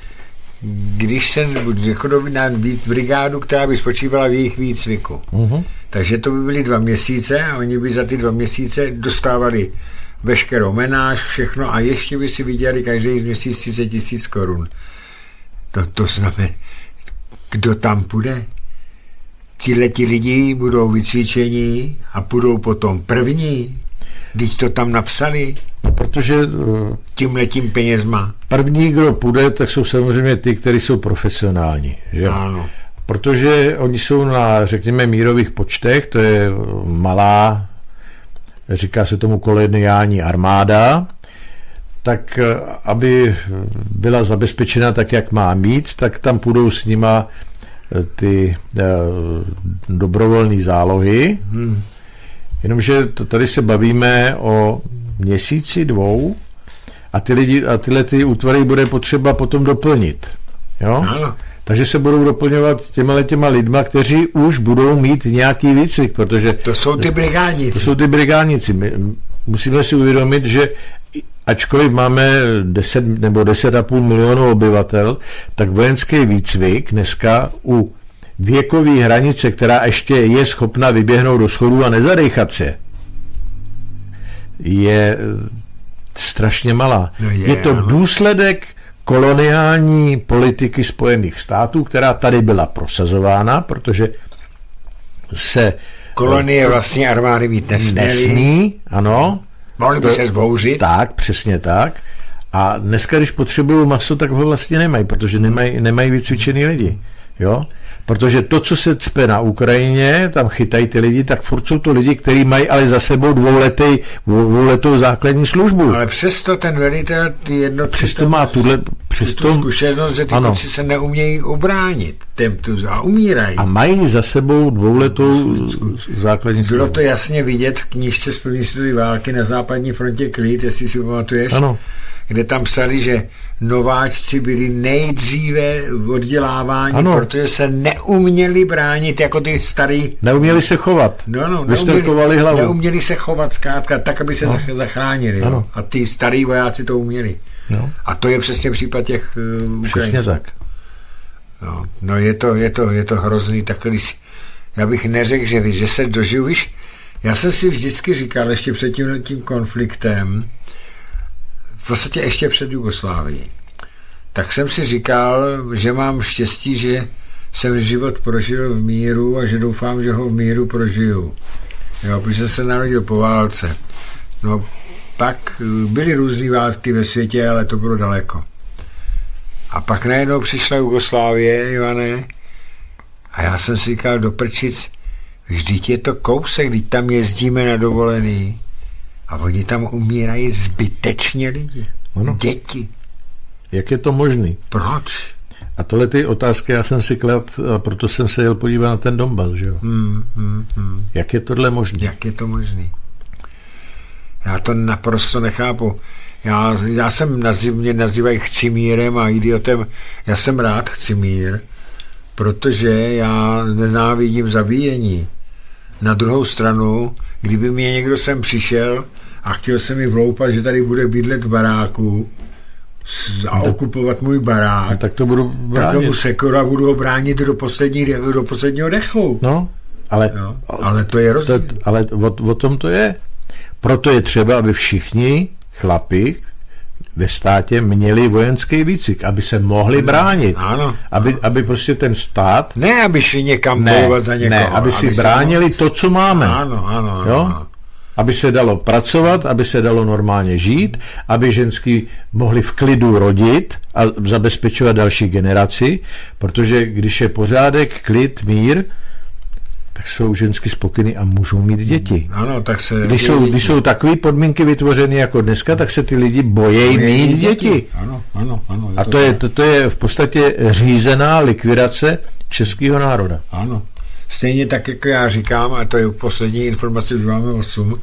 když se na brigádu, která by spočívala v jejich výcviku. Takže to by byly 2 měsíce a oni by za ty 2 měsíce dostávali veškerou menáž, všechno a ještě by si vydělali každý z měsíc 30 000 korun. To znamená, kdo tam půjde? Tihleti lidi budou vycvičení a půjdou potom první. Když to tam napsali, no, protože tímhletím penězma. První, kdo půjde, tak jsou samozřejmě ty, kteří jsou profesionální. Že? Ano. Protože oni jsou na, řekněme, mírových počtech, to je malá, říká se tomu koloniální armáda, tak aby byla zabezpečena tak, jak má mít, tak tam půjdou s nima ty dobrovolné zálohy, jenomže tady se bavíme o měsíci, 2 a tyhle ty útvary bude potřeba potom doplnit. Jo? Ano. Takže se budou doplňovat těma lidma, kteří už budou mít nějaký výcvik, protože... To jsou ty brigádníci. To jsou ty brigádníci. My musíme si uvědomit, že ačkoliv máme 10 nebo 10,5 milionu obyvatel, tak vojenský výcvik dneska u věkové hranice, která ještě je schopna vyběhnout do schodů a nezadechat se, je strašně malá. No je to důsledek koloniální politiky Spojených států, která tady byla prosazována, protože se... Kolonie vlastně armády mít nesmí, ano. Mohli by se zbouřit. Tak, přesně tak. A dneska, když potřebují maso, tak ho vlastně nemají, protože nemají vycvičený lidi. Jo? Protože to, co se cpe na Ukrajině, tam chytají ty lidi, tak furt jsou to lidi, kteří mají ale za sebou dvouletou základní službu. Ale přesto ten velitel ty jednotky přesto má tu zkušenost, že ty kluci se neumějí ubránit a umírají. A mají za sebou dvouletou základní službu. Bylo to jasně vidět v knížce z první světové války Na západní frontě klid, jestli si pamatuješ, ano. Kde tam psali, že nováčci byli nejdříve odděláváni, ano. Protože se neuměli bránit jako ty starý... Neuměli se chovat. Vystrkovali hlavu. Neuměli se chovat zkrátka tak, aby se zachránili. A ty starý vojáci to uměli. No. A to je přesně případ těch Ukrajinců. Přesně tak. No je to hrozný takhle, já bych neřekl, že se dožiju, víš, já jsem si vždycky říkal, ještě před tím konfliktem, v podstatě ještě před Jugoslávií, tak jsem si říkal, že mám štěstí, že jsem život prožil v míru a že doufám, že ho v míru prožiju. Jo, protože se narodil po válce. No, pak byly různý války ve světě, ale to bylo daleko. A pak najednou přišla Jugoslávie, Ivane, a já jsem si říkal do prčic, vždyť je to kousek, když tam jezdíme na dovolený a oni tam umírají zbytečně lidi. Ano. Děti. Jak je to možný? Proč? A tohle ty otázky já jsem si kladl, a proto jsem se jel podívat na ten Donbas, že jo? Jak je tohle možný? Jak je to možný? Já to naprosto nechápu. Já jsem mě nazývají chcimírem a idiotem. Já jsem rád chcimír, protože já nenávidím zabíjení. Na druhou stranu, kdyby mě někdo sem přišel a chtěl se mi vloupat, že tady bude bydlet v baráku a okupovat můj barák, tak to budu bránit. Tak tomu sekoru a budu ho bránit do posledního dechu. No, ale to je rozdíl. Ale o tom to je. Proto je třeba, aby všichni chlapi ve státě měli vojenský výcvik, aby se mohli bránit. Ano. Aby prostě ten stát... Ne, aby šli někam bojovat za někoho. Ne, aby si bránili to, co máme. Ano. Jo? Aby se dalo pracovat, aby se dalo normálně žít, aby ženský mohli v klidu rodit a zabezpečovat další generaci, protože když je pořádek, klid, mír, tak jsou žensky spokojení a můžou mít děti. Ano, tak se... Když jsou takové podmínky vytvořeny jako dneska, tak se ty lidi bojí mít děti. Ano. A to je v podstatě řízená likvidace českého národa. Ano. Stejně tak, jako já říkám, a to je poslední informace, už máme 8,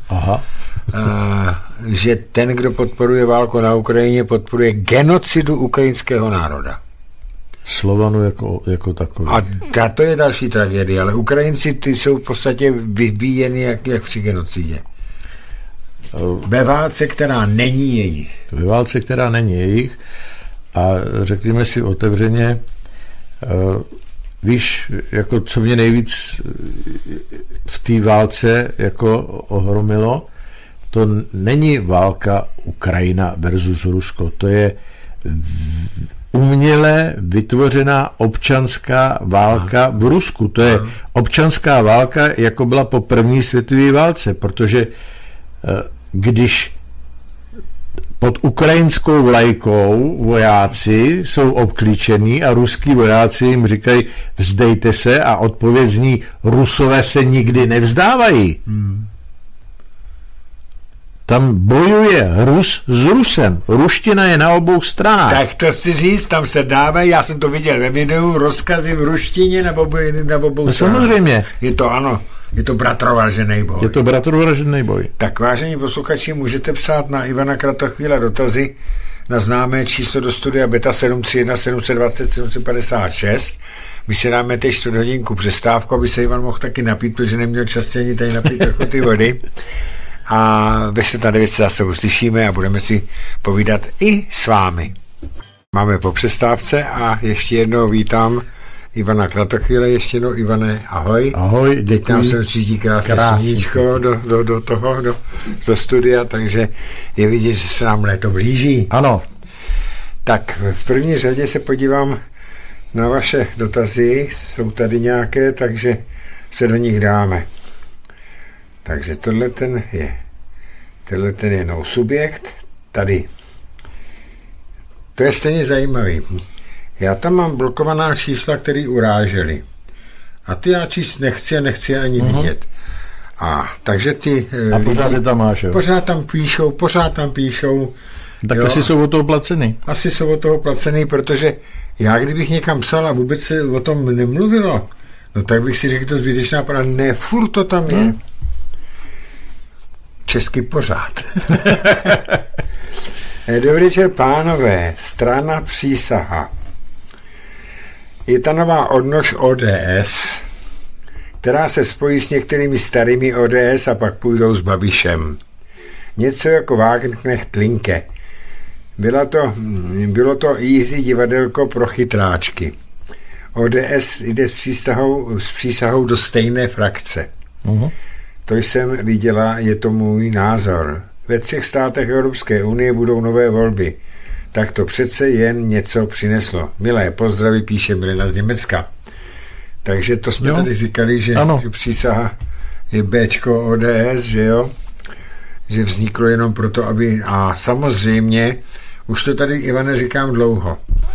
že ten, kdo podporuje válku na Ukrajině, podporuje genocidu ukrajinského národa. Slovanu jako takový. A to je další tragédie, ale Ukrajinci ty jsou v podstatě vybíjeni jak při genocidě. Ve válce, která není jejich. Ve válce, která není jejich a řekněme si otevřeně, víš, jako co mě nejvíc v té válce jako ohromilo, to není válka Ukrajina versus Rusko, to je uměle vytvořená občanská válka v Rusku. To je občanská válka, jako byla po první světové válce, protože když pod ukrajinskou vlajkou vojáci jsou obklíčení a ruský vojáci jim říkají vzdejte se a odpověď zní Rusové se nikdy nevzdávají. Tam bojuje Rus s Rusem. Ruština je na obou stranách. Tak to chci říct, tam se dávají, já jsem to viděl ve videu, rozkazy v ruštině na obou stranách. Samozřejmě. Je to ano, je to bratrovražený boj. Je to bratrovražený boj. Tak vážení posluchači, můžete psát na Ivana Kratochvíla dotazy na známé číslo do studia Beta 731 720 756. My si dáme teď 4 hodinku přestávku, aby se Ivan mohl taky napít, protože neměl čas ani tady napít trochu ty vody. A ve 4:09 se zase uslyšíme a budeme si povídat i s vámi. Máme po přestávce a ještě jednou vítám Ivana Kratochvíle, ještě jednou. Ivane, ahoj. Ahoj, děkuji. Teď nám se cítí krásně sluníčko do studia, takže je vidět, že se nám léto blíží. Ano. Tak v první řadě se podívám na vaše dotazy, jsou tady nějaké, takže se do nich dáme. Takže tenhle ten je no subjekt, tady. To je stejně zajímavý. Já tam mám blokovaná čísla, které urážely. A ty já číst nechci ani vidět. A takže ty a pořád je tam máš, jo? Pořád tam píšou. Tak jo? Asi jsou od toho placený. Asi jsou od toho placený, protože já kdybych někam psal a vůbec se o tom nemluvilo, no tak bych si řekl, to zbytečná pravda. Ne, furt to tam je. Česky pořád. Dobrý večer, pánové. Strana Přísaha. Je ta nová odnož ODS, která se spojí s některými starými ODS a pak půjdou s Babišem. Něco jako Wagenknecht Linke. Bylo to easy divadelko pro chytráčky. ODS jde s přísahou do stejné frakce. To jsem viděla, je to můj názor. Ve 3 státech Evropské unie budou nové volby. Tak to přece jen něco přineslo. Milé pozdravy, píše Milena z Německa. Takže to jsme tady říkali, že přísaha je Bčko ODS, že jo? Že vzniklo jenom proto, aby... A samozřejmě, už to tady, Ivane, říkám dlouho.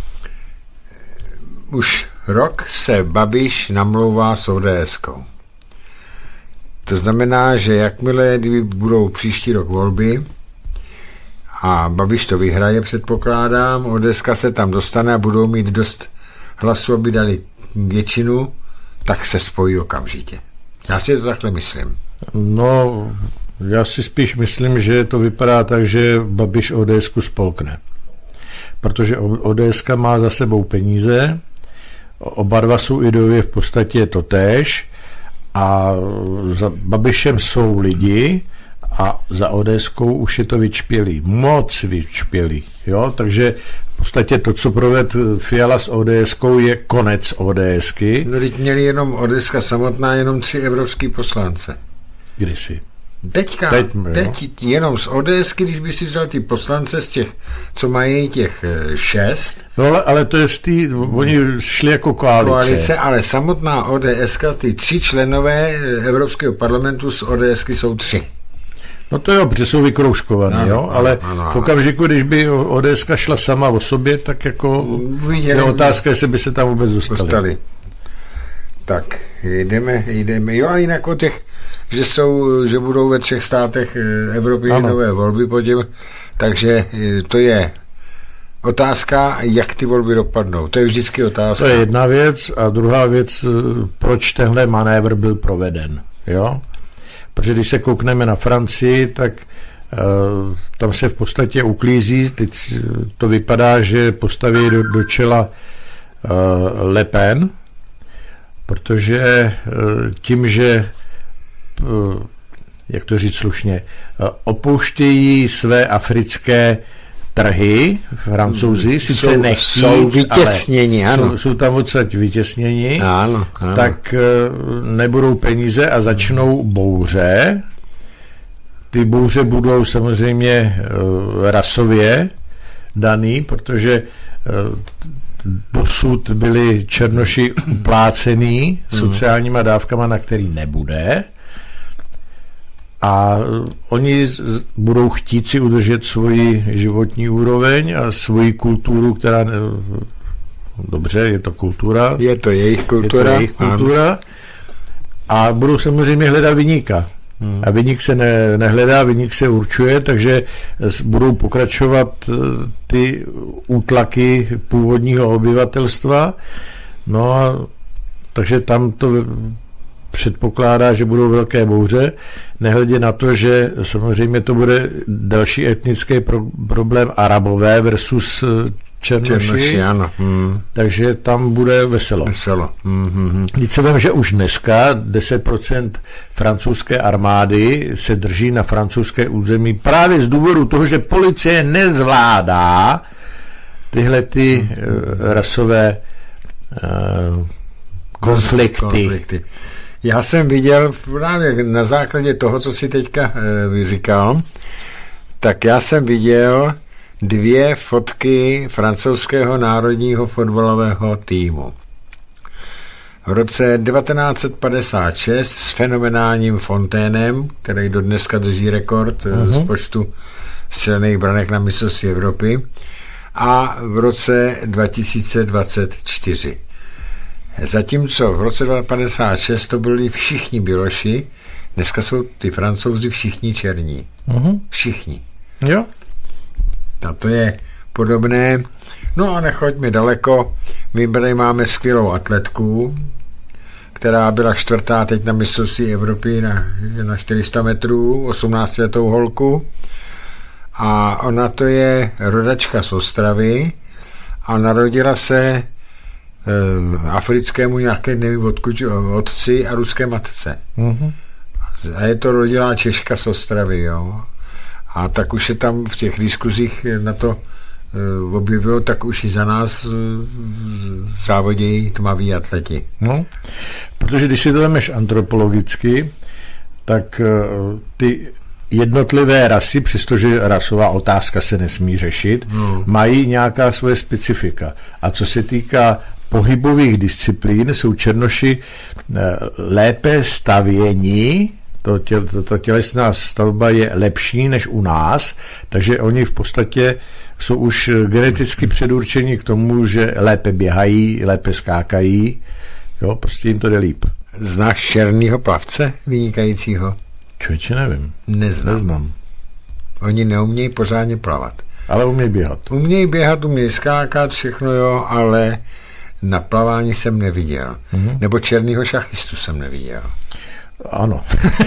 Už rok se Babiš namlouvá s ODSkou. To znamená, že jakmile budou příští rok volby a Babiš to vyhraje, předpokládám, ODSka se tam dostane a budou mít dost hlasů, aby dali většinu, tak se spojí okamžitě. Já si to takhle myslím. No, já si spíš myslím, že to vypadá tak, že Babiš ODSku spolkne. Protože ODSka má za sebou peníze, oba dva jsou ideově v podstatě totéž, a za Babišem jsou lidi a za ODSkou už je to vyčpělý. Moc vyčpělý. Jo? Takže v podstatě to, co provedl Fiala s ODSkou, je konec ODSky. No, teď měli jenom ODSka samotná, jenom 3 evropský poslance. Kdysi. Teď jenom z ODSky, když by si vzal ty poslance z těch, co mají těch 6. No ale to je oni šli jako koalice. Ale samotná ODSka, ty 3 členové Evropského parlamentu z ODSky jsou 3. No to jo, protože jsou vykroužkovaný, jo, ale v okamžiku, když by ODSka šla sama o sobě, tak jako je otázka, jestli by se tam vůbec dostali. Tak, jdeme. Jo, a jinak o těch, že budou ve 3 státech Evropy nové volby takže to je otázka, jak ty volby dopadnou. To je vždycky otázka. To je jedna věc a druhá věc, proč tenhle manévr byl proveden, jo? Protože když se koukneme na Francii, tak tam se v podstatě uklízí, teď to vypadá, že postaví do čela Le Pen, protože tím, že jak to říct slušně, opouštějí své africké trhy, Francouzi, sice nechtějí, jsou vytěsněni, ano. Jsou tam odsaď vytěsněni, ano. Tak nebudou peníze a začnou bouře. Ty bouře budou samozřejmě rasově daný, protože dosud byli černoši uplácený sociálníma dávkama, na který nebude. A oni budou chtít si udržet svoji životní úroveň a svoji kulturu, která... Dobře, je to kultura. Je to jejich kultura. A budou samozřejmě hledat viníka. A viník se nehledá, viník se určuje, takže budou pokračovat ty útlaky původního obyvatelstva. No a takže tam to předpokládá, že budou velké bouře, nehledě na to, že samozřejmě to bude další etnický problém Arabové versus Černoši, ano. Takže tam bude veselo. Když se vím, že už dneska 10% francouzské armády se drží na francouzské území právě z důvodu toho, že policie nezvládá tyhle ty rasové konflikty. Já jsem viděl právě na základě toho, co si teďka říkal, tak já jsem viděl 2 fotky francouzského národního fotbalového týmu. V roce 1956 s fenomenálním Fonténem, který do dneska drží rekord z počtu střelených branek na mistrovství Evropy, a v roce 2024. Zatímco v roce 1956 to byli všichni běloši, dneska jsou ty Francouzi všichni černí. Všichni. Jo. A to je podobné. No a nechoďme daleko. My tady máme skvělou atletku, která byla 4. teď na mistrovství Evropy na 400 metrů, 18letou holku. A ona to je rodačka z Ostravy a narodila se africkému nějaké, nevím odkud, otci a ruské matce. A je to rodilá Češka z Ostravy, jo. A tak už se tam v těch diskuzích na to objevilo, tak už i za nás závodějí tmaví atleti. No, protože když si to vemeš antropologicky, tak ty jednotlivé rasy, přestože rasová otázka se nesmí řešit, mají nějaká svoje specifika. A co se týká pohybových disciplín, jsou Černoši lépe stavění, ta tělesná stavba je lepší než u nás, takže oni v podstatě jsou už geneticky předurčeni k tomu, že lépe běhají, lépe skákají, jo, prostě jim to jde líp. Znáš černýho plavce vynikajícího? Člověče, nevím. Neznám. Oni neumějí pořádně plavat. Ale umějí běhat. Umějí běhat, umějí skákat, všechno jo, ale na plavání jsem neviděl. Nebo černýho šachistu jsem neviděl. Ano.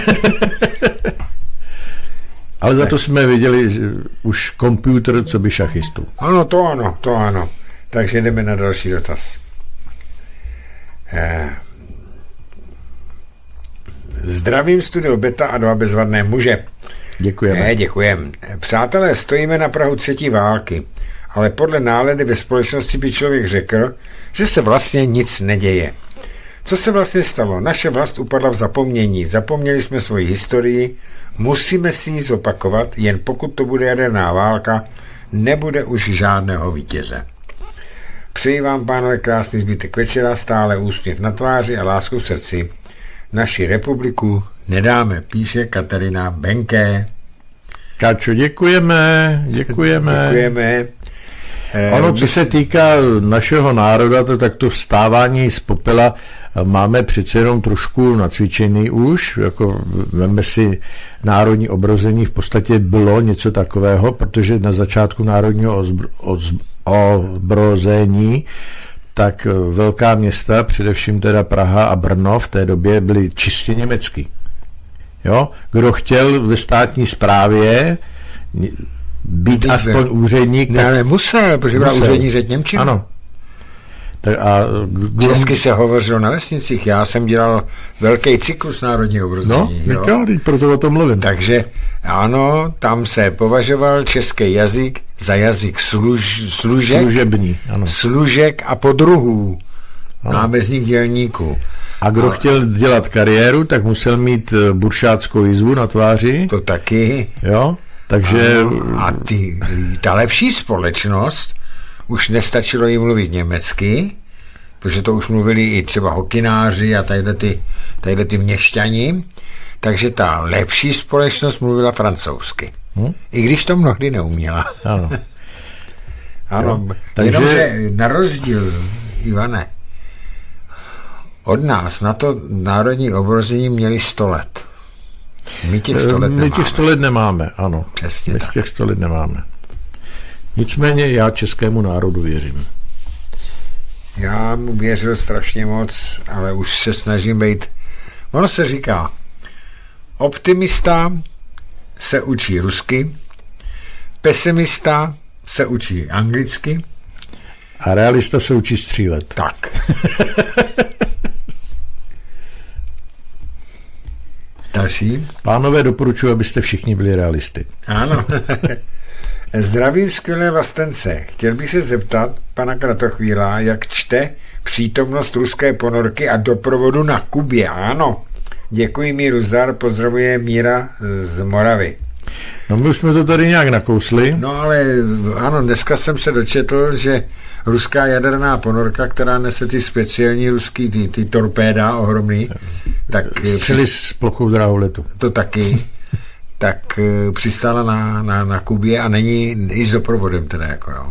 Ale za to jsme viděli už počítač, co by šachistu. Ano, to ano. Takže jdeme na další dotaz. Zdravím studio Beta a 2 bezvadné muže. Děkujeme. Děkujem. Přátelé, stojíme na prahu 3. války, ale podle nálady ve společnosti by člověk řekl, že se vlastně nic neděje. Co se vlastně stalo? Naše vlast upadla v zapomnění. Zapomněli jsme svoji historii, musíme si ji zopakovat, jen pokud to bude jaderná válka, nebude už žádného vítěze. Přeji vám, pánové, krásný zbytek večera, stále úsměv na tváři a lásku v srdci. Naši republiku nedáme, píše Katarina Benké. Káčo, děkujeme. Ono, co se týká našeho národa, tak to vstávání z popela máme přece jenom trošku nacvičený už, jako veme si národní obrození v podstatě bylo něco takového, protože na začátku národního obrození tak velká města, především teda Praha a Brno v té době byly čistě německý. Jo? Kdo chtěl ve státní správě být aspoň úředník. Ne, ale musel, protože byl úřední řeč němčina. Ano. Česky se hovořilo na vesnicích. Já jsem dělal velký cyklus národního obrození. No, proto o tom mluvím. Takže ano, tam se považoval český jazyk za jazyk služební, ano. Služek a podruhů. Námezník dělníků. A kdo chtěl dělat kariéru, tak musel mít buršáckou jizvu na tváři. To taky. Jo, takže... A ta lepší společnost už nestačilo jim mluvit německy, protože to už mluvili i třeba hokináři a tadyhle ty měšťani, takže ta lepší společnost mluvila francouzsky. I když to mnohdy neuměla. Ano. Ano, jenomže na rozdíl, Ivane, od nás na to národní obrození měli 100 let. My těch 100 let nemáme. My těch 100 let nemáme, ano. Přesně my tak. těch 100 let nemáme. Nicméně já českému národu věřím. Já mu věřil strašně moc, ale už se snažím být. Ono se říká, optimista se učí rusky, pesimista se učí anglicky. A realista se učí střílet. Tak. Další. Pánové, doporučuji, abyste všichni byli realisty. Ano. Zdravím, skvělé vlastence. Chtěl bych se zeptat pana Kratochvíla, jak čte přítomnost ruské ponorky a doprovodu na Kubě. Ano. Děkuji, Míru zdar, pozdravuje Míra z Moravy. No my už jsme to tady nějak nakousli. No ale ano, dneska jsem se dočetl, že ruská jaderná ponorka, která nese ty speciální ruský, ty torpéda ohromný, tak střely s plochou dráhou letu. To taky, tak přistála na Kubě a není i s doprovodem teda jako jo.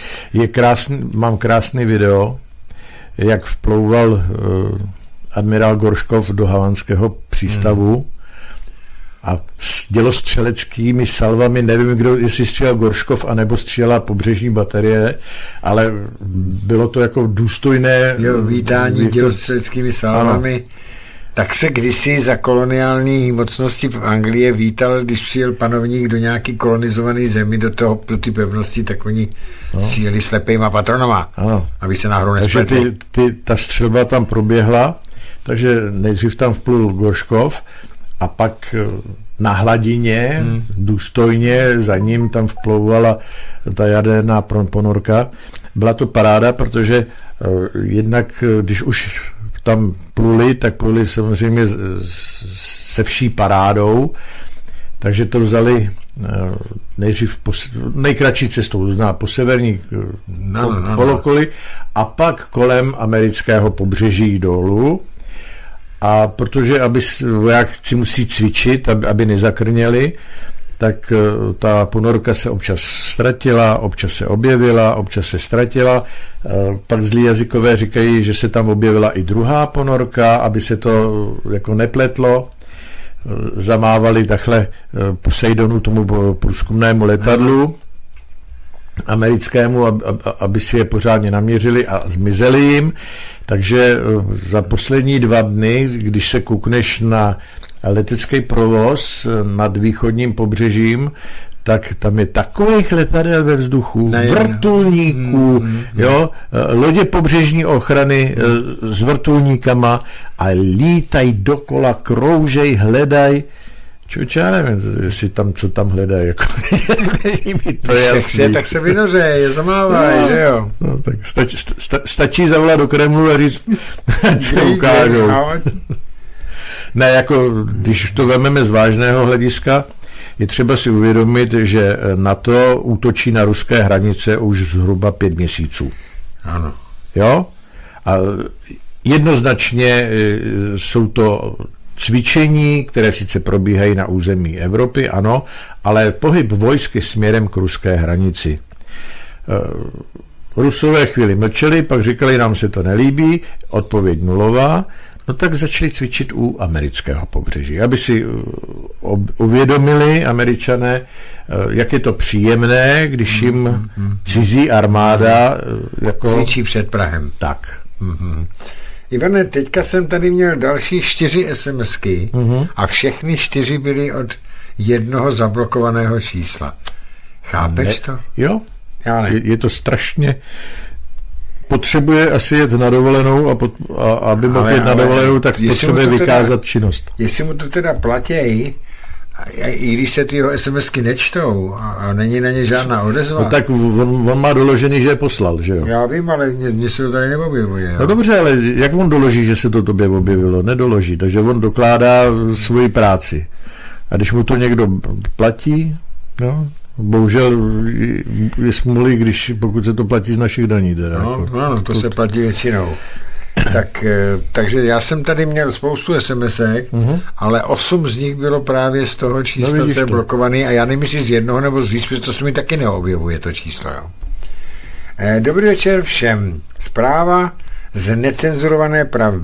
Mám krásný video, jak vplouval admirál Gorškov do havanského přístavu a s dělostřeleckými salvami, nevím, kdo, jestli střílel Gorškov, anebo střílela pobřežní baterie, ale bylo to jako důstojné vítání dělostřeleckými salvami. Ano. Tak se kdysi za koloniální mocnosti v Anglii vítal, když přijel panovník do nějaký kolonizovaný zemi, do ty pevnosti, tak oni stříleli slepejma patronama, aby se náhodou nespletli. Takže ta střelba tam proběhla, takže nejdřív tam vplul Gorškov a pak na hladině důstojně za ním tam vplouvala ta jaderná ponorka. Byla to paráda, protože jednak, když už tam pluli, tak pluli samozřejmě se vší parádou, takže to vzali nejdřív nejkratší cestou, to znamená po severní polokoli a pak kolem amerického pobřeží dolů. A protože vojáci musí cvičit, aby nezakrněli, tak ta ponorka se občas ztratila, občas se objevila, občas se ztratila. Pak zlí jazykové říkají, že se tam objevila i druhá ponorka, aby se to jako nepletlo. Zamávali takhle Poseidonu, tomu průzkumnému letadlu americkému, aby si je pořádně naměřili a zmizeli jim. Takže za poslední 2 dny, když se koukneš na letecký provoz nad východním pobřežím, tak tam je takových letadel ve vzduchu, vrtulníků, jo, lodě pobřežní ochrany s vrtulníkama a lítají dokola, kroužej, hledaj. Člověče, já nevím, jestli tam, co tam hledají. Jako, to je jasný. Tak se vynořej, zamávají, že jo? No, tak stačí zavolat do Kremlu a říct, co ukážou. Ne, jako, když to vezmeme z vážného hlediska, je třeba si uvědomit, že NATO útočí na ruské hranice už zhruba 5 měsíců. Ano. Jo? A jednoznačně jsou to cvičení, které sice probíhají na území Evropy, ano, ale pohyb vojsk je směrem k ruské hranici. Rusové chvíli mlčeli, pak říkali, nám se to nelíbí, odpověď nulová, no tak začali cvičit u amerického pobřeží, aby si uvědomili Američané, jak je to příjemné, když jim cizí armáda jako cvičí před Prahem. Tak. Ivane, teďka jsem tady měl další 4 SMSky a všechny 4 byly od jednoho zablokovaného čísla. Chápeš to? Jo. Je to strašně. Potřebuje asi jet na dovolenou a aby mohl jet na dovolenou, tak potřebuje vykázat činnost. Jestli mu to teda platí, i když se ty jeho SMSky nečtou a není na ně žádná odezva. No tak on má doložený, že je poslal, že jo? Já vím, ale mně se to tady neobjevuje. No dobře, ale jak on doloží, že se to tobě objevilo? Nedoloží, takže on dokládá svoji práci. A když mu to někdo platí, no, bohužel je smůly, pokud se to platí z našich daní. Teda, no, to se platí většinou. Takže já jsem tady měl spoustu SMSek, ale 8 z nich bylo právě z toho čísla, co je blokovaný a já nevím, jestli z jednoho nebo z víc, protože to se mi taky neobjevuje, to číslo. Jo. Dobrý večer všem. Zpráva z necenzurované pravdy.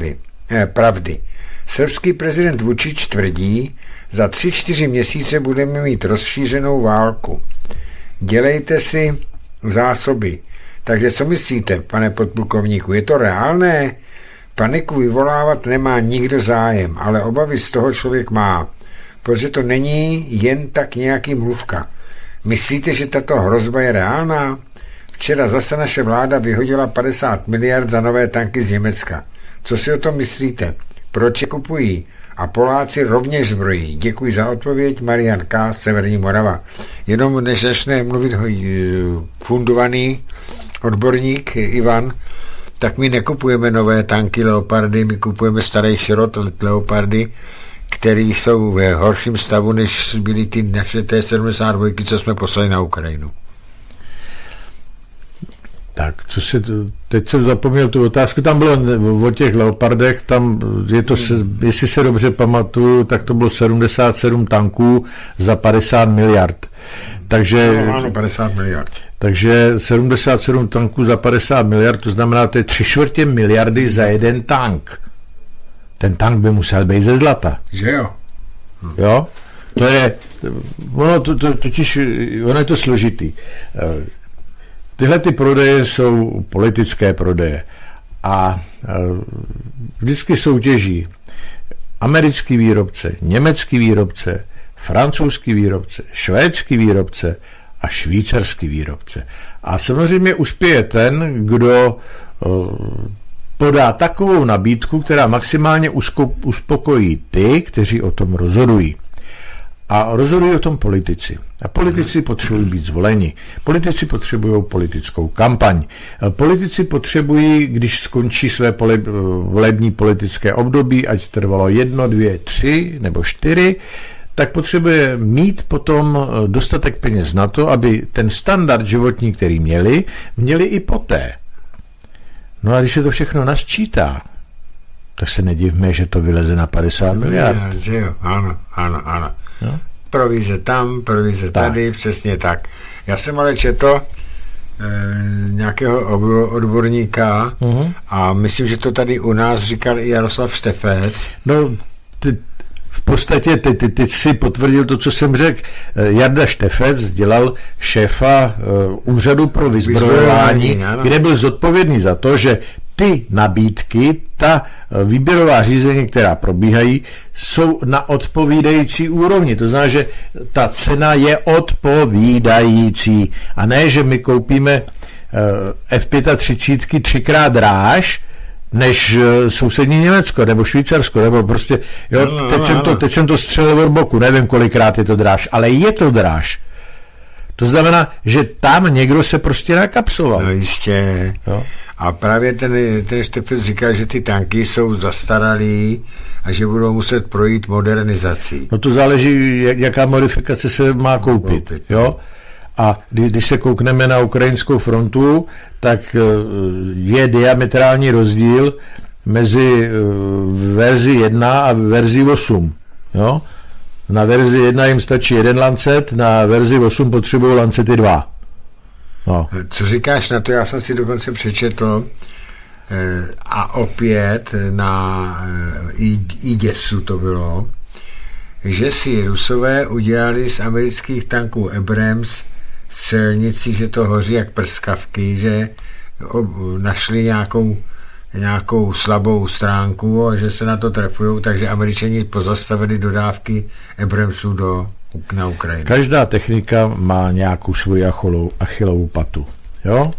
pravdy. Srbský prezident Vučić tvrdí, za 3-4 měsíce budeme mít rozšířenou válku. Dělejte si zásoby. Takže co myslíte, pane podplukovníku, je to reálné? Paniku vyvolávat nemá nikdo zájem, ale obavy z toho člověk má, protože to není jen tak nějaký mluvka. Myslíte, že tato hrozba je reálná? Včera zase naše vláda vyhodila 50 miliard za nové tanky z Německa. Co si o tom myslíte? Proč je kupují? A Poláci rovněž zbrojí. Děkuji za odpověď, Marian K. Severní Morava. Jenom než začne mluvit fundovaný odborník Ivan, tak my nekupujeme nové tanky Leopardy, my kupujeme starý šrot Leopardy, který jsou v horším stavu, než byly ty naše T-72, co jsme poslali na Ukrajinu. Tak, teď jsem zapomněl tu otázku, tam bylo o těch Leopardech, tam je to, jestli se dobře pamatuju, tak to bylo 77 tanků za 50 miliard. Takže, no, ano, 50 miliard. Takže 77 tanků za 50 miliard, to znamená, to je 3/4 miliardy za jeden tank. Ten tank by musel být ze zlata. Že jo? Jo? To je, ono je to složitý. Tyhle ty prodeje jsou politické prodeje a vždycky soutěží americký výrobce, německý výrobce, francouzský výrobce, švédský výrobce a švýcarský výrobce. A samozřejmě uspěje ten, kdo podá takovou nabídku, která maximálně uspokojí ty, kteří o tom rozhodují. A rozhodují o tom politici. A politici potřebují být zvoleni. Politici potřebují politickou kampaň. Politici potřebují, když skončí své volební politické období, ať trvalo 1, 2, 3 nebo 4, tak potřebuje mít potom dostatek peněz na to, aby ten standard životní, který měli i poté. No a když se to všechno nasčítá, tak se nedivme, že to vyleze na 50 miliard. Jo, ano. No? Provize tam, provize tady, přesně tak. Já jsem ale četl nějakého odborníka a myslím, že to tady u nás říkal i Jaroslav Štefec. No, v podstatě teď si potvrdil to, co jsem řekl. Jarda Štefec dělal šéfa úřadu pro vyzbrojování, kde byl zodpovědný za to, že ty nabídky, ta výběrová řízení, která probíhají, jsou na odpovídající úrovni. To znamená, že ta cena je odpovídající. A ne, že my koupíme F-35 třikrát dráž, než sousední Německo, nebo Švýcarsko, nebo prostě, jo, teď jsem to střelil od boku, nevím, kolikrát je to dráž, ale je to dráž. To znamená, že tam někdo se prostě nakapsoval. No jistě. Jo? A právě ten Štefec říkal, že ty tanky jsou zastaralý a že budou muset projít modernizací. No to záleží, jaká modifikace se má koupit. Jo? A když se koukneme na ukrajinskou frontu, tak je diametrální rozdíl mezi verzi 1 a verzi 8. Jo? Na verzi 1 jim stačí 1 lancet, na verzi 8 potřebují lancety 2. No. Co říkáš na to? Já jsem si dokonce přečetl a opět na IDESu to bylo, že si Rusové udělali z amerických tanků Abrams střelnici, že to hoří jak prskavky, že našli nějakou slabou stránku a že se na to trefují, takže Američani pozastavili dodávky Abramsů na Ukrajinu. Každá technika má nějakou svoji achilovou patu. Jo?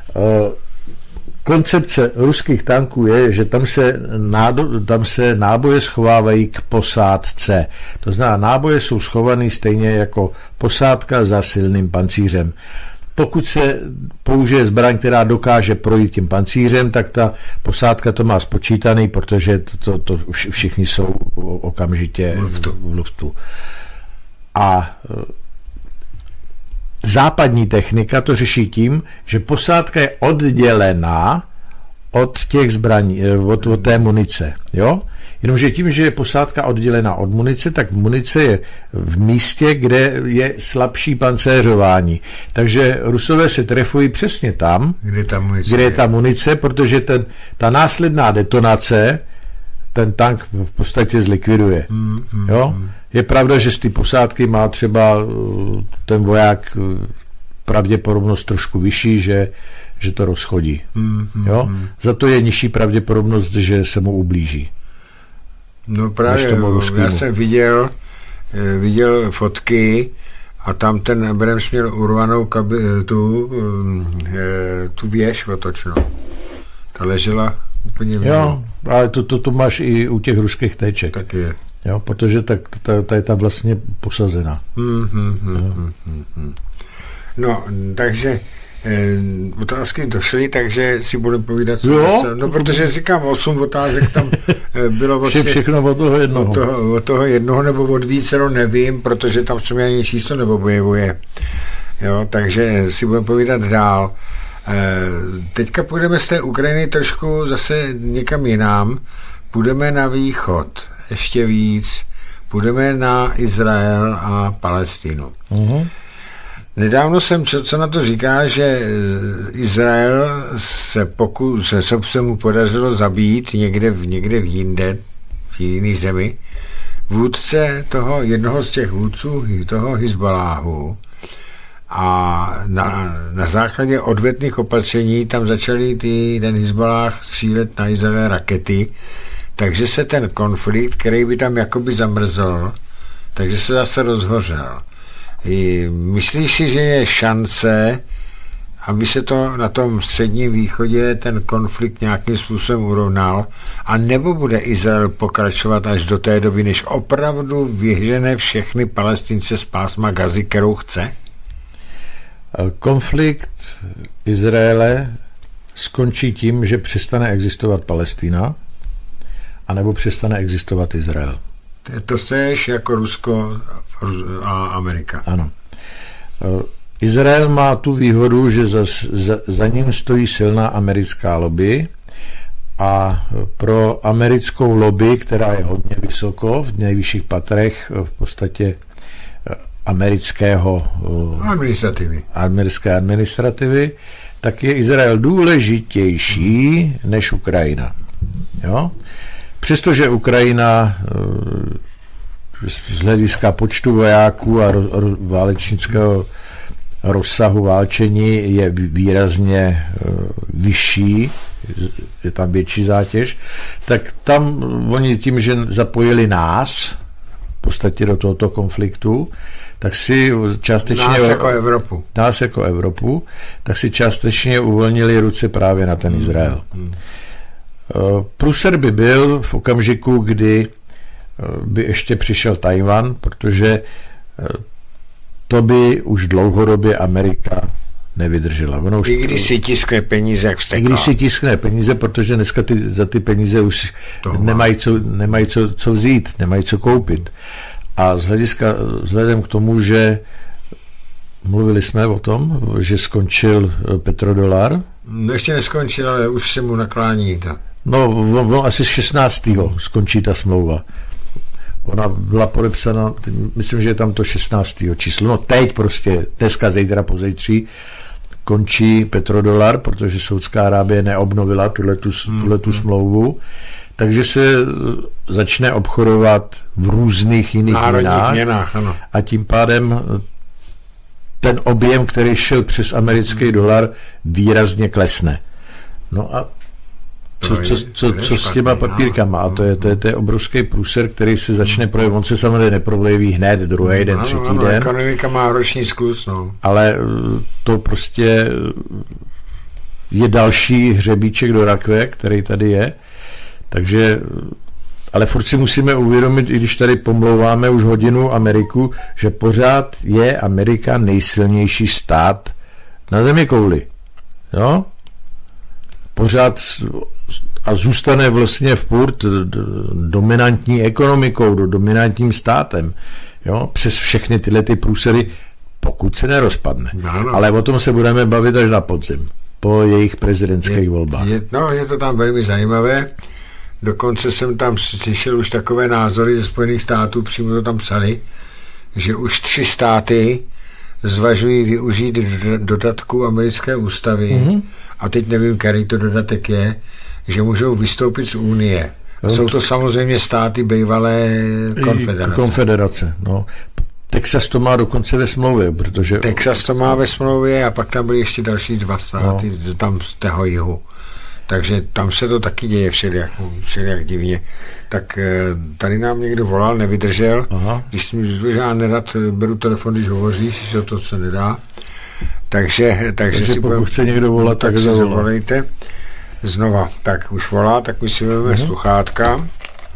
Koncepce ruských tanků je, že tam se náboje schovávají k posádce. To znamená, náboje jsou schované stejně jako posádka za silným pancířem. Pokud se použije zbraň, která dokáže projít tím pancířem, tak ta posádka to má spočítaný, protože to všichni jsou okamžitě v luftu. A západní technika to řeší tím, že posádka je oddělená od těch zbraní, od té munice. Jo? Jenomže tím, že je posádka oddělená od munice, tak munice je v místě, kde je slabší pancéřování. Takže Rusové se trefují přesně tam, kde je ta munice, protože ta následná detonace ten tank v podstatě zlikviduje. Jo? Je pravda, že z té posádky má třeba ten voják pravděpodobnost trošku vyšší, že to rozchodí. Jo? Za to je nižší pravděpodobnost, že se mu ublíží. No právě, já jsem viděl fotky a tam ten Abrams měl urvanou tu věž otočnou. Ta ležela úplně jo, ale to máš i u těch ruských téček. Tak je. Jo, protože ta je tam vlastně posazená. No, takže otázky došly, takže si budeme povídat. No, protože říkám, 8 otázek tam bylo všechno od toho jednoho. Od toho jednoho nebo od vícero, nevím, protože tam se mi ani číslo neobjevuje. Jo, takže si budeme povídat dál. Teďka půjdeme z té Ukrajiny trošku zase někam jinam. Půjdeme na východ ještě víc. Půjdeme na Izrael a Palestinu. Nedávno jsem četl, co na to říká, že Izrael se mu podařilo zabít někde v jiné zemi, vůdce jednoho z těch vůdců toho Hizbaláhu, a na základě odvetných opatření tam začaly ten Hizbalách střílet na Izrael rakety, takže se ten konflikt, který by tam jakoby zamrzl, takže se zase rozhořel. Myslíš si, že je šance, aby se to na tom středním východě ten konflikt nějakým způsobem urovnal, a nebo bude Izrael pokračovat až do té doby, než opravdu vyžene všechny Palestince z pásma Gazy, kterou chce? Konflikt Izraele skončí tím, že přestane existovat Palestina, anebo přestane existovat Izrael. To chceš jako Rusko a Amerika. Ano. Izrael má tu výhodu, že za ním stojí silná americká lobby, a pro americkou lobby, která je hodně vysoko, v nejvyšších patrech v podstatě americké administrativy, tak je Izrael důležitější než Ukrajina. Jo? Přestože Ukrajina z hlediska počtu vojáků a válečnického rozsahu válčení je výrazně vyšší, je tam větší zátěž, tak tam oni tím, že zapojili nás v podstatě do tohoto konfliktu, tak si částečně... Nás jako Evropu, tak si částečně uvolnili ruce právě na ten Izrael. Průser by byl v okamžiku, kdy by ještě přišel Tajvan, protože to by už dlouhodobě Amerika nevydržela. I když si tiskne peníze, jak vstekla. I když si tiskne peníze, protože dneska za ty peníze už nemají co vzít, nemají co koupit. A vzhledem k tomu, že mluvili jsme o tom, že skončil petrodolar. No ještě neskončil, ale už se mu naklání. No, on asi 16. skončí ta smlouva. Ona byla podepsána, myslím, že je tam to 16. číslo. No teď prostě, dneska, zítra, pozítří, končí petrodolar, protože Saudská Arábie neobnovila tuhletu smlouvu, takže se začne obchodovat v různých jiných měnách, a tím pádem ten objem, který šel přes americký dolar, výrazně klesne. No a co s těma papírkama? A to je obrovský průser, který se začne projevit. On se samozřejmě neprojeví hned, druhý den, třetí den. Ekonomika má roční zkus, no. Ale to prostě je další hřebíček do rakve, který tady je. Takže, ale furt si musíme uvědomit, i když tady pomlouváme už hodinu Ameriku, že pořád je Amerika nejsilnější stát na zeměkouli. Jo? Pořád a zůstane vlastně furt dominantní ekonomikou, dominantním státem. Jo? Přes všechny tyhle ty průsery, pokud se nerozpadne. No. Ale o tom se budeme bavit až na podzim, po jejich prezidentských volbách. Je to tam velmi zajímavé. Dokonce jsem tam slyšel už takové názory ze Spojených států, přímo to tam psali, že už 3 státy zvažují využít dodatku americké ústavy, a teď nevím, který to dodatek je, že můžou vystoupit z Unie. Jsou to samozřejmě státy bývalé konfederace. No. Texas to má dokonce ve smlouvě, protože... Texas to má ve smlouvě a pak tam byly ještě další 2 státy, tam z toho jihu. Takže tam se to taky děje všelijak divně. Tak tady nám někdo volal, nevydržel. Aha. Když mi já nerad beru telefon, když hovoříš, že to se nedá. Takže si pokud chce někdo volat, tak zavolejte. Znova, tak už volá, tak my si vezmeme sluchátka.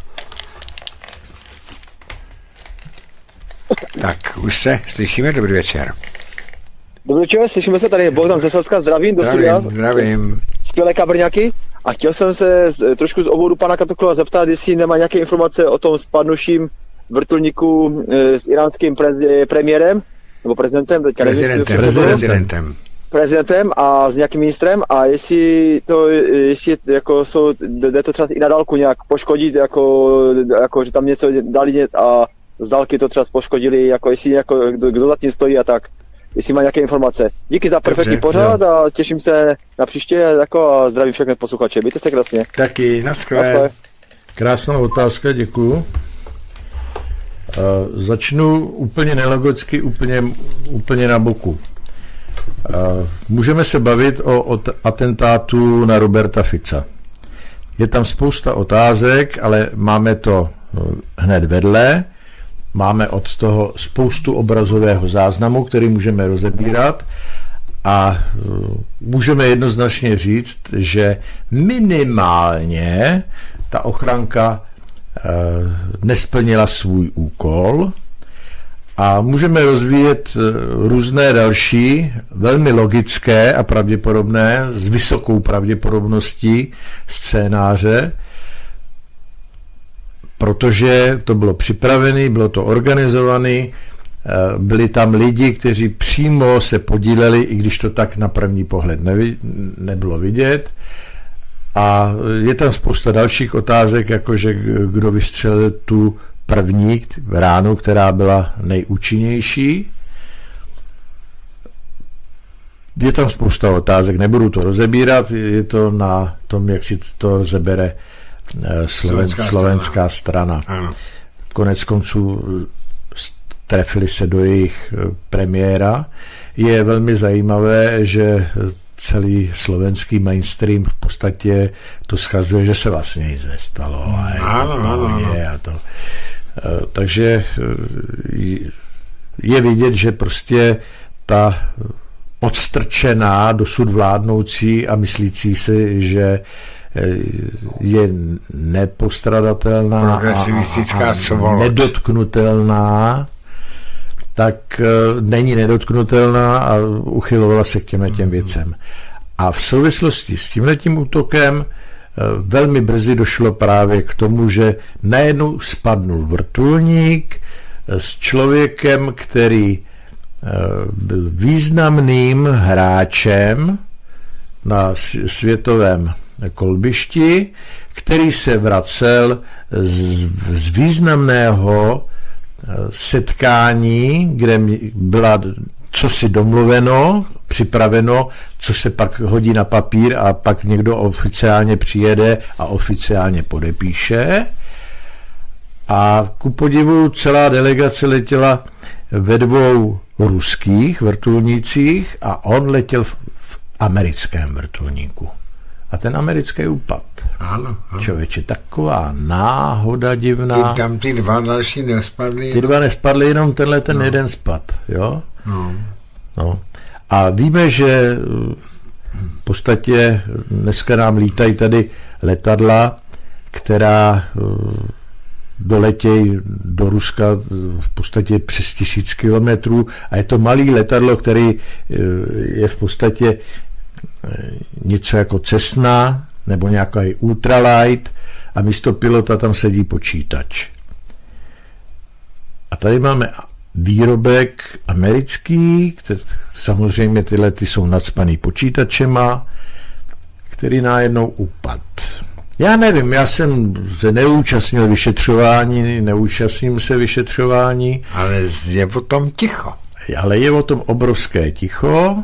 Tak už se slyšíme, dobrý večer. Dobrý večer, slyšíme se tady, Bohdan ze Slezska, zdravím. Zdravím. Skvělé kabrňáky. A chtěl jsem se trošku z obvodu pana Katoklova zeptat, jestli nemá nějaké informace o tom spadnuším vrtulníku s iránským premiérem, nebo prezidentem, prezidentem a s nějakým ministrem, a jestli jako jde to třeba i na dálku nějak poškodit, jako že tam něco dali a z dálky to třeba poškodili, jako jestli kdo za tím stojí a tak. Jestli má nějaké informace. Díky za perfektní pořad a těším se na příště a zdravím všechny posluchače. Mějte se krásně. Taky, naschle. Krásná otázka, děkuju. Začnu úplně nelogicky, úplně na boku. Můžeme se bavit o atentátu na Roberta Fica. Je tam spousta otázek, ale máme to hned vedle. Máme od toho spoustu obrazového záznamu, který můžeme rozebírat, a můžeme jednoznačně říct, že minimálně ta ochranka nesplnila svůj úkol, a můžeme rozvíjet různé další, velmi logické a pravděpodobné, s vysokou pravděpodobností scénáře, protože to bylo připravené, bylo to organizované, byli tam lidi, kteří přímo se podíleli, i když to tak na první pohled nebylo vidět. A je tam spousta dalších otázek, jakože kdo vystřelil tu první ránu, která byla nejúčinnější. Je tam spousta otázek, nebudu to rozebírat, je to na tom, jak si to rozebere slovenská strana. Ano. Konec konců trefili se do jejich premiéra. Je velmi zajímavé, že celý slovenský mainstream v podstatě to schazuje, že se vlastně nic nestalo. Takže je vidět, že prostě ta odstrčená, dosud vládnoucí a myslící si, že je nepostradatelná a nedotknutelná, tak není nedotknutelná a uchylovala se k těm věcem. A v souvislosti s tímhletím útokem velmi brzy došlo právě k tomu, že najednou spadnul vrtulník s člověkem, který byl významným hráčem na světovém kolbišti, který se vracel z významného setkání, kde byla cosi domluveno, připraveno, což se pak hodí na papír a pak někdo oficiálně přijede a oficiálně podepíše. A ku podivu celá delegace letěla ve 2 ruských vrtulnících a on letěl v americkém vrtulníku. A ten americký upad. Ano. Člověče, taková náhoda divná. Tam ty 2 další nespadly. Ty 2 nespadly, jenom ten jeden spad. Jo? No. A víme, že v podstatě dneska nám lítají tady letadla, která doletějí do Ruska v podstatě přes 1000 kilometrů, a je to malý letadlo, který je v podstatě něco jako Cessna nebo nějaký ultralight, a místo pilota tam sedí počítač. A tady máme výrobek americký, samozřejmě tyhle jsou nacpaný počítačema, který najednou upad. Já nevím, já jsem se neúčastnil vyšetřování, neúčastním se vyšetřování. Ale je o tom ticho. Ale je o tom obrovské ticho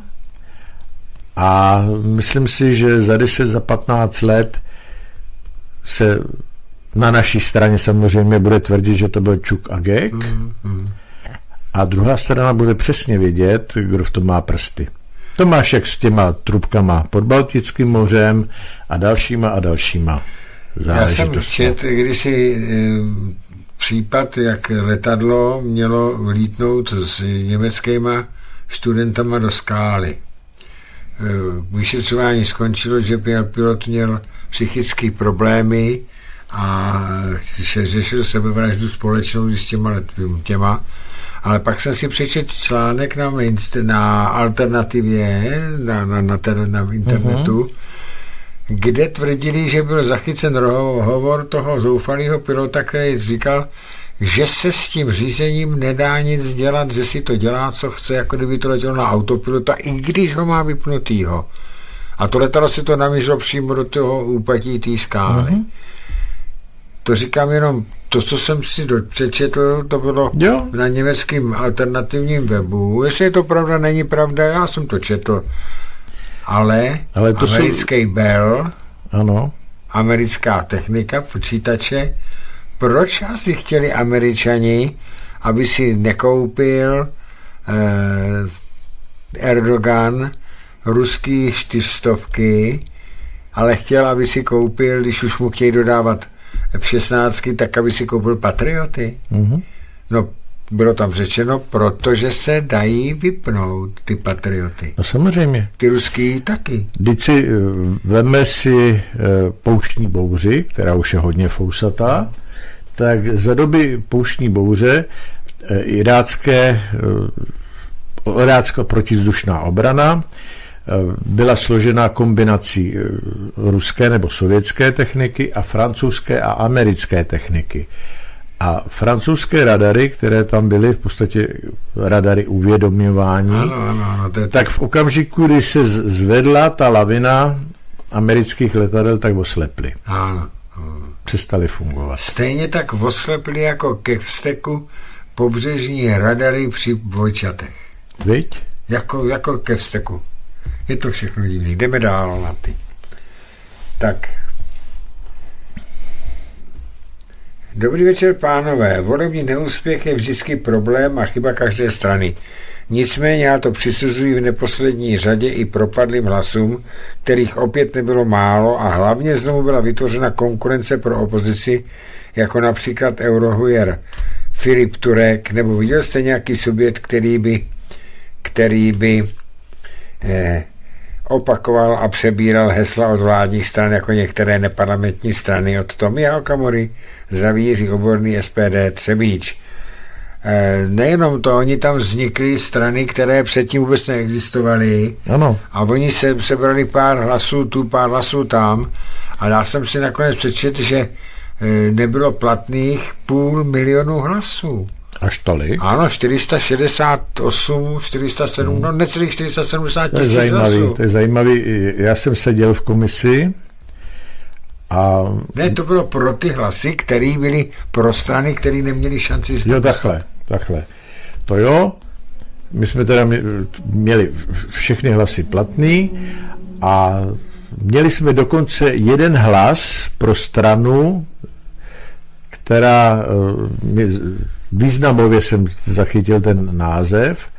a myslím si, že za 10, za 15 let se na naší straně samozřejmě bude tvrdit, že to byl Čuk a Gek. A druhá strana bude přesně vědět, kdo v tom má prsty. To máš jak s těma trubkama pod Baltickým mořem a dalšíma Já jsem četl kdysi případ, jak letadlo mělo lítnout s německýma studentama do skály. Vyšetřování skončilo, že pilot měl psychické problémy a řešil sebevraždu společnou s těma. Ale pak jsem si přečetl článek na alternativě, na internetu, kde tvrdili, že byl zachycen hovor toho zoufalého pilota, který říkal, že se s tím řízením nedá nic dělat, že si to dělá, co chce, jako kdyby to letělo na autopilota, i když ho má vypnutýho. A to letadlo si to namířilo přímo do toho úpatí té skály. To říkám jenom, to, co jsem si přečetl, to bylo na německém alternativním webu. Jestli je to pravda, není pravda, já jsem to četl. Ale to americký Bell, americká technika, počítače, proč asi chtěli Američani, aby si nekoupil Erdogan ruský 400, ale chtěl, aby si koupil, když už mu chtějí dodávat F-16, tak aby si koupil Patrioty. No, bylo tam řečeno, protože se dají vypnout ty Patrioty. No samozřejmě. Ty ruský taky. Vždyť si veme si pouštní bouři, která už je hodně fousatá, tak za doby pouštní bouře irácká protivzdušná obrana byla složena kombinací ruské nebo sovětské techniky a francouzské a americké techniky. A francouzské radary, které tam byly, v podstatě radary uvědoměvání, tak v okamžiku, kdy se zvedla ta lavina amerických letadel, tak osleply. Přestaly fungovat. Stejně tak osleply jako ke vzteku pobřežní radary při dvojčatech. Viď? Jako ke vzteku. Je to všechno divný. Jdeme dál na ty. Tak. Dobrý večer, pánové. Volební neúspěch je vždycky problém a chyba každé strany. Nicméně já to přisuzuji v neposlední řadě i propadlým hlasům, kterých opět nebylo málo a hlavně znovu byla vytvořena konkurence pro opozici, jako například eurohujer Filip Turek, nebo viděl jste nějaký subjekt, který by opakoval a přebíral hesla od vládních stran, jako některé neparlamentní strany, od Tomia Okamury, zdraví Jiří Oborný, SPD, Třebíč. Nejenom to, oni tam vznikly strany, které předtím vůbec neexistovaly. Ano. A oni se sebrali pár hlasů tu, pár hlasů tam. A já jsem si nakonec přečetl, že nebylo platných 500 000 hlasů. Až tolik? Ano, 468, 407, no necelých 470 000 hlasů. To je zajímavý. Já jsem seděl v komisi a... Ne, to bylo pro ty hlasy, které byly pro strany, které neměly šanci Jo, takhle. To jo, my jsme teda měli všechny hlasy platný a měli jsme dokonce jeden hlas pro stranu, která významově jsem zachytil ten název.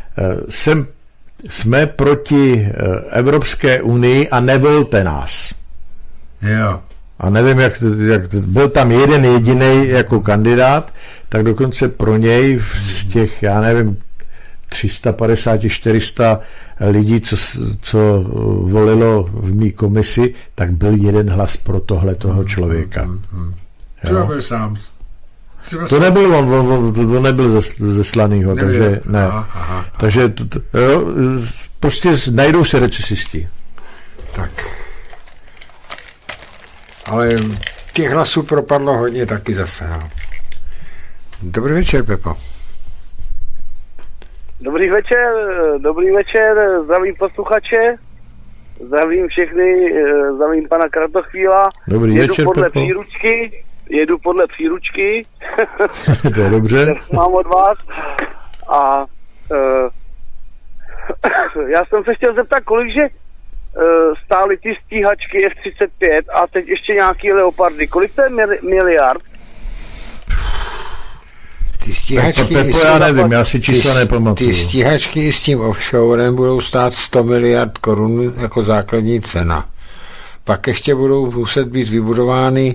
Jsme proti Evropské unii a nevolte nás. Jo. A nevím, jak byl tam jeden jediný jako kandidát, tak dokonce pro něj z těch, já nevím, 350-400 lidí, co volilo v mý komisi, tak byl jeden hlas pro toho člověka. To byl sám. To nebyl on nebyl ze Slanýho, takže ne. Aha. Takže jo, prostě najdou se recesisti. Tak. Ale těch hlasů propadlo hodně taky zase. No. Dobrý večer, Pepo. Dobrý večer, zdravím posluchače, zdravím všechny, zdravím pana Kratochvíla. Dobrý večer, Pepo. Jedu podle příručky. To je dobře. Mám od vás. A já jsem se chtěl zeptat, stály ty stíhačky F-35 a teď ještě nějaký Leopardy. Kolik to je miliard? Ty stíhačky, já nevím, já si čísla nepamatuju. Ty stíhačky s tím offshorem budou stát 100 miliard korun jako základní cena. Pak ještě budou muset být vybudovány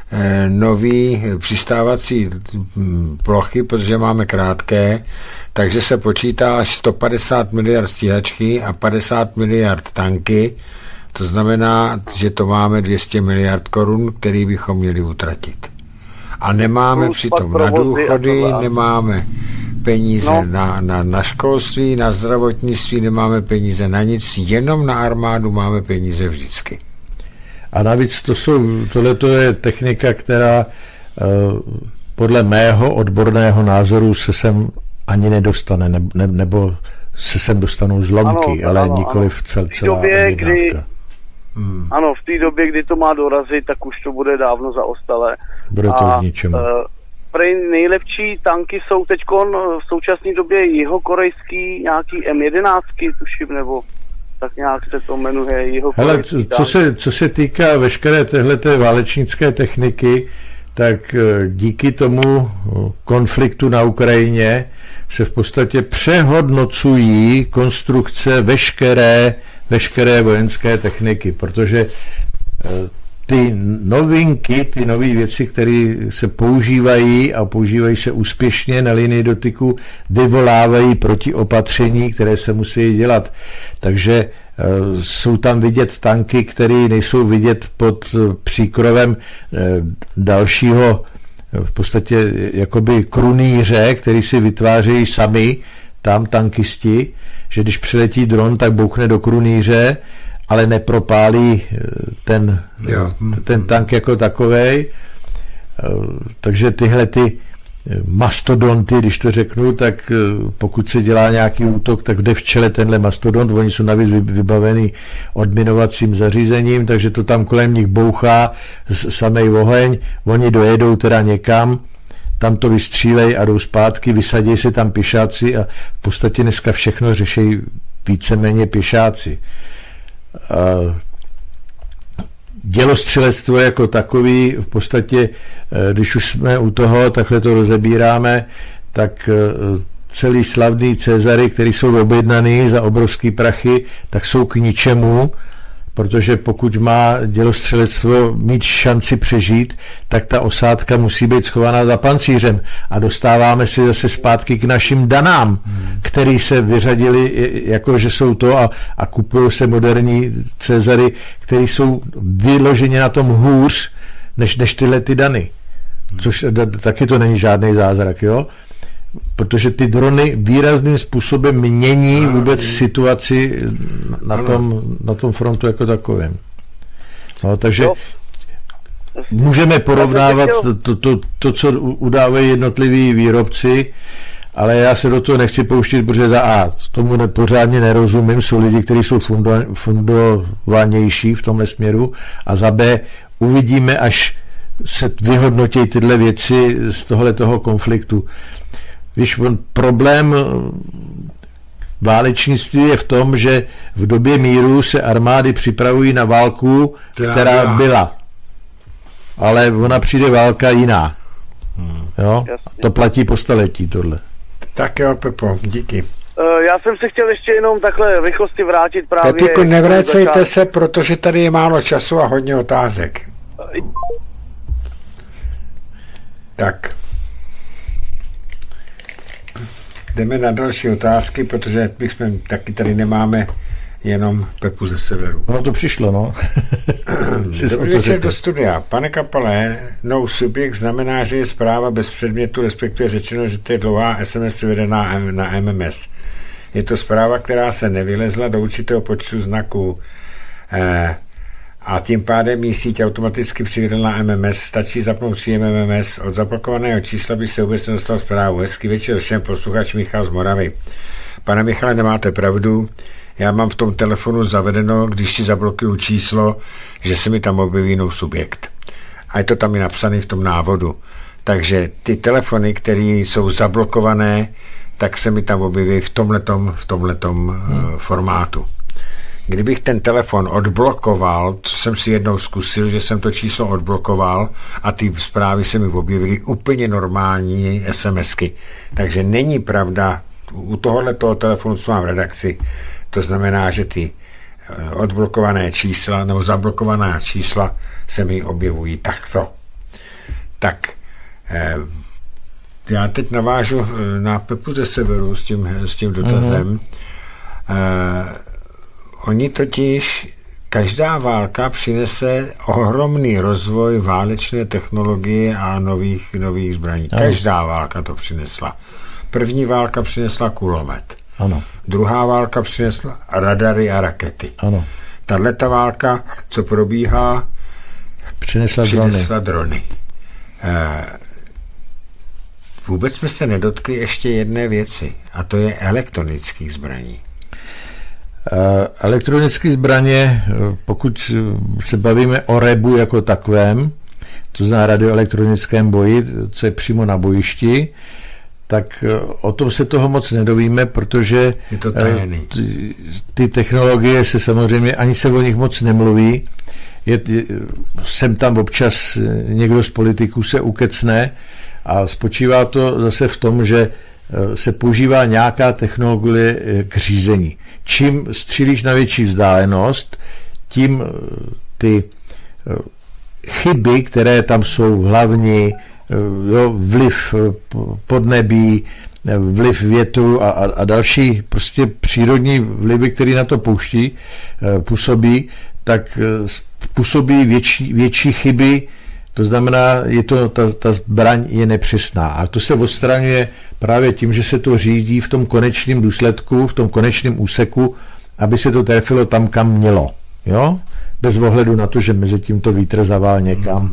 nový přistávací plochy, protože máme krátké, takže se počítá až 150 miliard stíhačky a 50 miliard tanky. To znamená, že to máme 200 miliard korun, který bychom měli utratit. A nemáme přitom na důchody, nemáme peníze na školství, na zdravotnictví, nemáme peníze na nic, jenom na armádu máme peníze vždycky. A navíc tohleto je technika, která podle mého odborného názoru se sem ani nedostane, nebo se sem dostanou zlomky, ale nikoli v celá objednávka. Ano, v té době, kdy to má dorazit, tak už to bude dávno zaostalé. Bude to k ničemu. Nejlepší tanky jsou teďkon v současné době jihokorejský nějaký M11, tuším, nebo tak nějak se to jmenuje jihokorejský. Hele, co se týká veškeré téhleté válečnické techniky, tak díky tomu konfliktu na Ukrajině se v podstatě přehodnocují konstrukce veškeré vojenské techniky, protože ty novinky, ty nové věci, které se používají a používají se úspěšně na linii dotyku, vyvolávají protiopatření, které se musí dělat. Takže jsou tam vidět tanky, které nejsou vidět pod příkrovem dalšího v podstatě jakoby krunýře, který si vytvářejí sami tam tankisti, že když přiletí dron, tak bouchne do krunýře, ale nepropálí ten tank jako takovej. Takže tyhle ty mastodonty, když to řeknu, tak pokud se dělá nějaký útok, tak jde v čele tenhle mastodont, oni jsou navíc vybavený odminovacím zařízením, takže to tam kolem nich bouchá samej oheň, oni dojedou teda někam, tam to vystřílej a jdou zpátky, vysadí se tam pěšáci a v podstatě dneska všechno řeší víceméně pěšáci. Dělostřelectvo jako takový, v podstatě, když už jsme u toho, takhle to rozebíráme, tak celý slavný Cezary, který jsou objednaný za obrovský prachy, tak jsou k ničemu, protože pokud má dělostřelectvo mít šanci přežít, tak ta osádka musí být schovaná za pancířem. A dostáváme se zase zpátky k našim danám, který se vyřadili, jako že jsou to a kupují se moderní Cezary, který jsou vyloženě na tom hůř, než tyhle ty dany. Což taky to není žádný zázrak, jo? Protože ty drony výrazným způsobem mění vůbec situaci na tom frontu jako takovém. No, takže můžeme porovnávat to, co udávají jednotliví výrobci, ale já se do toho nechci pouštět, protože za A, tomu pořádně nerozumím, jsou lidi, kteří jsou fundovanější v tomhle směru, a za B, uvidíme, až se vyhodnotí tyhle věci z tohoto konfliktu. Víš, problém válečnictví je v tom, že v době míru se armády připravují na válku, která byla. Ale ona přijde válka jiná. Jo? To platí po staletí tohle. Tak jo, Pepo, díky. Já jsem se chtěl ještě jenom takhle v rychlosti vrátit právě... Pepiku, nevracejte se, protože tady je málo času a hodně otázek. Tak. Jdeme na další otázky, protože jsme taky tady nemáme jenom Pepu ze severu. No to přišlo, no. Dobrý večer do studia. Pane Kapale, no subjekt znamená, že je zpráva bez předmětu, respektive řečeno, že to je dlouhá SMS přivedená na MMS. Je to zpráva, která se nevylezla do určitého počtu znaků a tím pádem jí síť automaticky přivedla na MMS. Stačí zapnout příjem MMS. Od zablokovaného čísla by se vůbec nedostal zprávu. Hezký večer všem, posluchač Michal z Moravy. Pane Michale, nemáte pravdu. Já mám v tom telefonu zavedeno, když si zablokuju číslo, že se mi tam objeví no subjekt. A je to tam i napsané v tom návodu. Takže ty telefony, které jsou zablokované, tak se mi tam objeví v tomhletom formátu. kdybych ten telefon odblokoval, co jsem si jednou zkusil, že jsem to číslo odblokoval a ty zprávy se mi objevily úplně normální SMSky. Takže není pravda, u tohoto telefonu, co mám v redakci, to znamená, že ty odblokované čísla nebo zablokovaná čísla se mi objevují takto. Tak já teď navážu na Pepu ze Severu s tím dotazem. Oni totiž, každá válka přinese ohromný rozvoj válečné technologie a nových zbraní. Každá válka to přinesla. První válka přinesla kulomet. Ano. Druhá válka přinesla radary a rakety. Ano. Tahleta válka, co probíhá, přinesla drony. Vůbec jsme se nedotkli ještě jedné věci, a to je elektronických zbraní. Elektronické zbraně, pokud se bavíme o rebu jako takovém, to znamená radioelektronickém boji, co je přímo na bojišti, tak o tom se toho moc nedovíme, protože ty technologie se samozřejmě, ani se o nich moc nemluví. Sem tam občas někdo z politiků se ukecne a spočívá to zase v tom, že se používá nějaká technologie k řízení. Čím střílíš na větší vzdálenost, tím ty chyby, které tam jsou hlavní, vliv podnebí, vliv větru a další prostě přírodní vlivy, které na to působí, tak působí větší chyby, to znamená, ta zbraň je nepřesná. A to se odstraňuje právě tím, že se to řídí v tom konečném důsledku, v tom konečném úseku, aby se to trefilo tam, kam mělo. Jo? Bez ohledu na to, že mezi tím to vítr zavál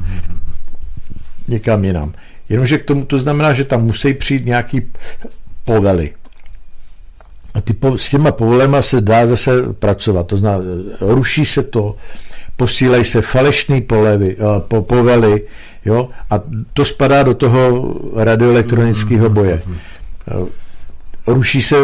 někam jinam. Jenomže k tomu to znamená, že tam musí přijít nějaký povely. A s těma povelema se dá zase pracovat. To znamená, ruší se to, posílají se falešný povely, jo? A to spadá do toho radioelektronického boje. Ruší se,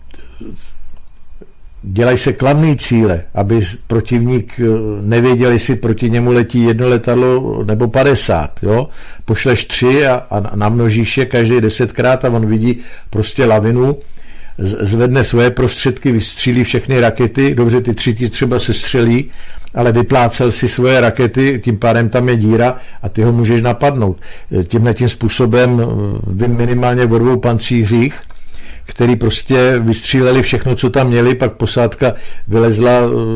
dělají se klamný cíle, aby protivník nevěděl, jestli proti němu letí 1 letadlo nebo 50. Jo? Pošleš 3 a namnožíš je každý 10krát a on vidí prostě lavinu, zvedne svoje prostředky, vystřílí všechny rakety, dobře, ty 3 třeba se střelí, ale vyplácel si svoje rakety, tím pádem tam je díra a ty ho můžeš napadnout. Tímhletím způsobem minimálně o 2 pancířích, který prostě vystříleli všechno, co tam měli, pak posádka vylezla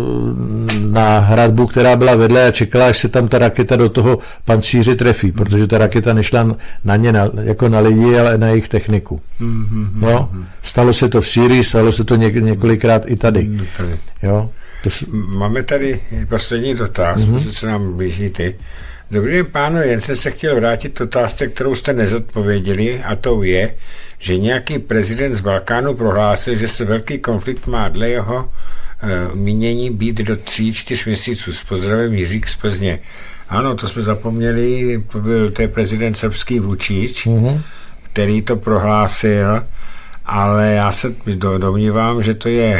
na hradbu, která byla vedle a čekala, až se tam ta raketa do toho pancíře trefí, protože ta raketa nešla na ně jako na lidi, ale na jejich techniku. No, stalo se to v Sýrii, stalo se to několikrát i tady. Jo? Máme tady poslední dotaz, protože se nám blíží ty. Dobrý den, pánové, jen jsem se chtěl vrátit k otázce, kterou jste nezodpověděli, a to je, že nějaký prezident z Balkánu prohlásil, že se velký konflikt má dle jeho mínění být do 3-4 měsíců. S pozdravem Jiřík z Plzně. Ano, to jsme zapomněli, to je prezident srbský Vučić, který to prohlásil, ale já se domnívám, že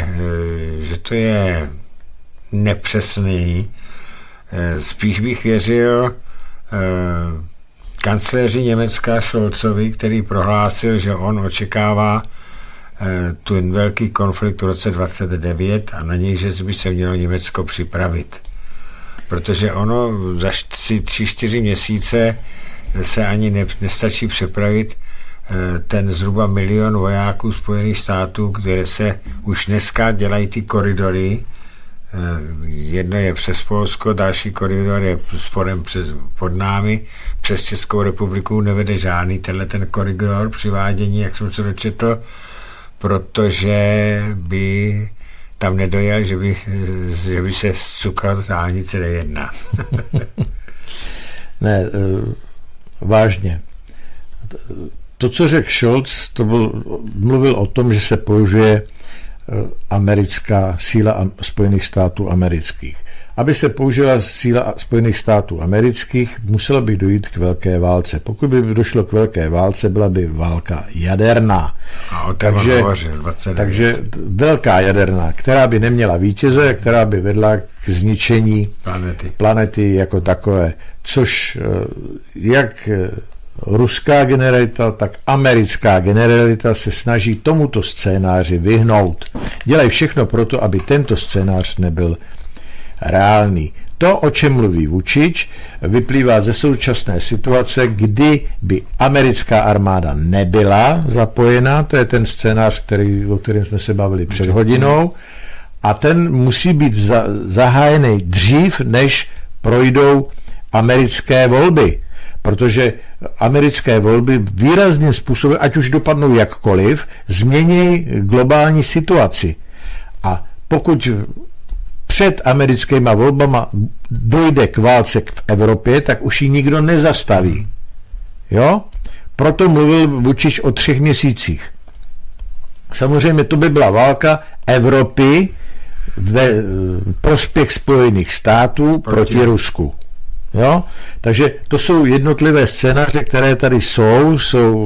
to je nepřesný. Spíš bych věřil kancléři Německa Scholzovi, který prohlásil, že on očekává ten velký konflikt v roce 29 a na něj, že by se mělo Německo připravit. Protože ono za 3-4 měsíce se ani nestačí připravit ten zhruba 1 milion vojáků Spojených států, které se už dneska dělají ty koridory. Jedno je přes Polsko, další koridor je spodem pod námi, přes Českou republiku nevede žádný ten koridor přivádění, jak jsem se dočetl, protože by tam nedojel, že by se zcukla dálnice D1. Ne, vážně. To, co řekl Scholz, mluvil o tom, že se použije americká síla Spojených států amerických. aby se použila síla Spojených států amerických, muselo by dojít k velké válce. Pokud by došlo k velké válce, byla by válka jaderná. Takže velká jaderná, která by neměla vítěze, která by vedla k zničení planety jako takové. Což jak ruská generalita, tak americká generalita se snaží tomuto scénáři vyhnout. Dělají všechno proto, aby tento scénář nebyl reálný. To, o čem mluví Vučić, vyplývá ze současné situace, kdy by americká armáda nebyla zapojena, to je ten scénář, o kterém jsme se bavili před hodinou, a ten musí být zahájený dřív, než projdou americké volby. Protože americké volby výrazným způsobem, ať už dopadnou jakkoliv, změní globální situaci. A pokud před americkýma volbama dojde k válce v Evropě, tak už ji nikdo nezastaví. Jo? Proto mluvil Vučić o 3 měsících. Samozřejmě to by byla válka Evropy ve prospěch Spojených států proti Rusku. Jo? Takže to jsou jednotlivé scénáře, které tady jsou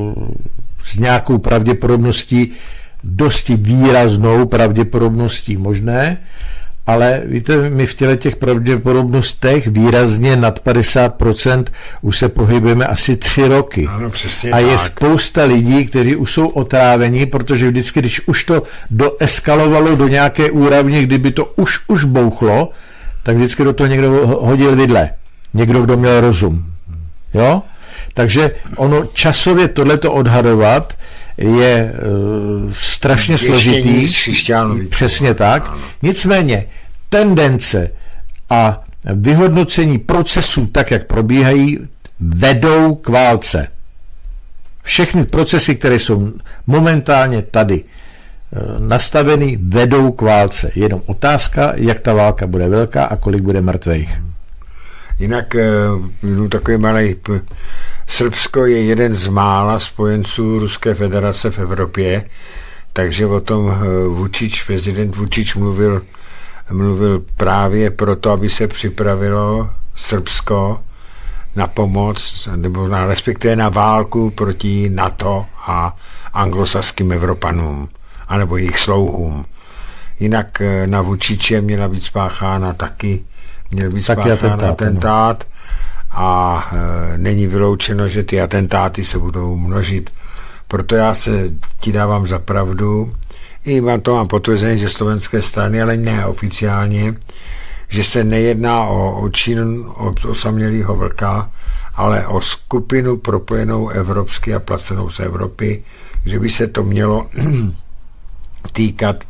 s nějakou pravděpodobností, dosti výraznou pravděpodobností možné, ale víte, my v těch pravděpodobnostech výrazně nad 50% už se pohybujeme asi 3 roky. Ano, přesně a je tak. spousta lidí, kteří už jsou otrávení, protože vždycky, když už to doeskalovalo do nějaké úrovně, kdyby to už bouchlo, tak vždycky do toho někdo hodil vidle. Někdo, kdo měl rozum. Jo? Takže ono časově tohleto odhadovat je strašně složitý. Přesně tak. Ano. Nicméně tendence a vyhodnocení procesů, tak jak probíhají, vedou k válce. Všechny procesy, které jsou momentálně tady nastaveny, vedou k válce. Jenom otázka, jak ta válka bude velká a kolik bude mrtvých. Jinak takový malý Srbsko je jeden z mála spojenců Ruské federace v Evropě, takže o tom prezident Vučić mluvil právě proto, aby se připravilo Srbsko na pomoc, nebo respektive na válku proti NATO a anglosaským Evropanům, anebo jejich slouhům. Jinak na Vučiće měla být spáchána měl být spáchán atentát a není vyloučeno, že ty atentáty se budou množit. Proto já ti dávám za pravdu, i mám potvrzení ze slovenské strany, ale ne oficiálně, že se nejedná o čin osamělého vlka, ale o skupinu propojenou evropsky a placenou z Evropy, že by se to mělo týkat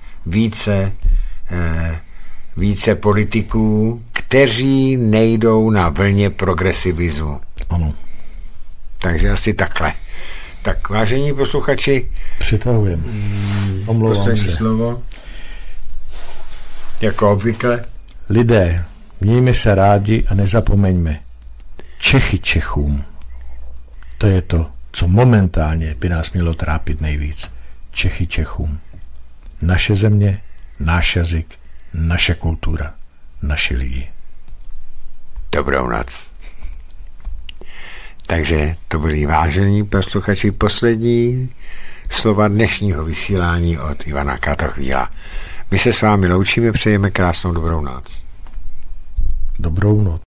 více politiků, kteří nejdou na vlně progresivismu. Ano. Takže asi takhle. Tak, vážení posluchači, přetahujeme. Omlouvám se. Slovo. Jako obvykle. Lidé, mějme se rádi a nezapomeňme. Čechy Čechům. To je to, co momentálně by nás mělo trápit nejvíc. Čechy Čechům. Naše země, náš jazyk, naše kultura, naši lidi. Dobrou noc. Takže to byli vážení posluchači poslední slova dnešního vysílání od Ivana Kratochvíla. My se s vámi loučíme, přejeme krásnou dobrou noc. Dobrou noc.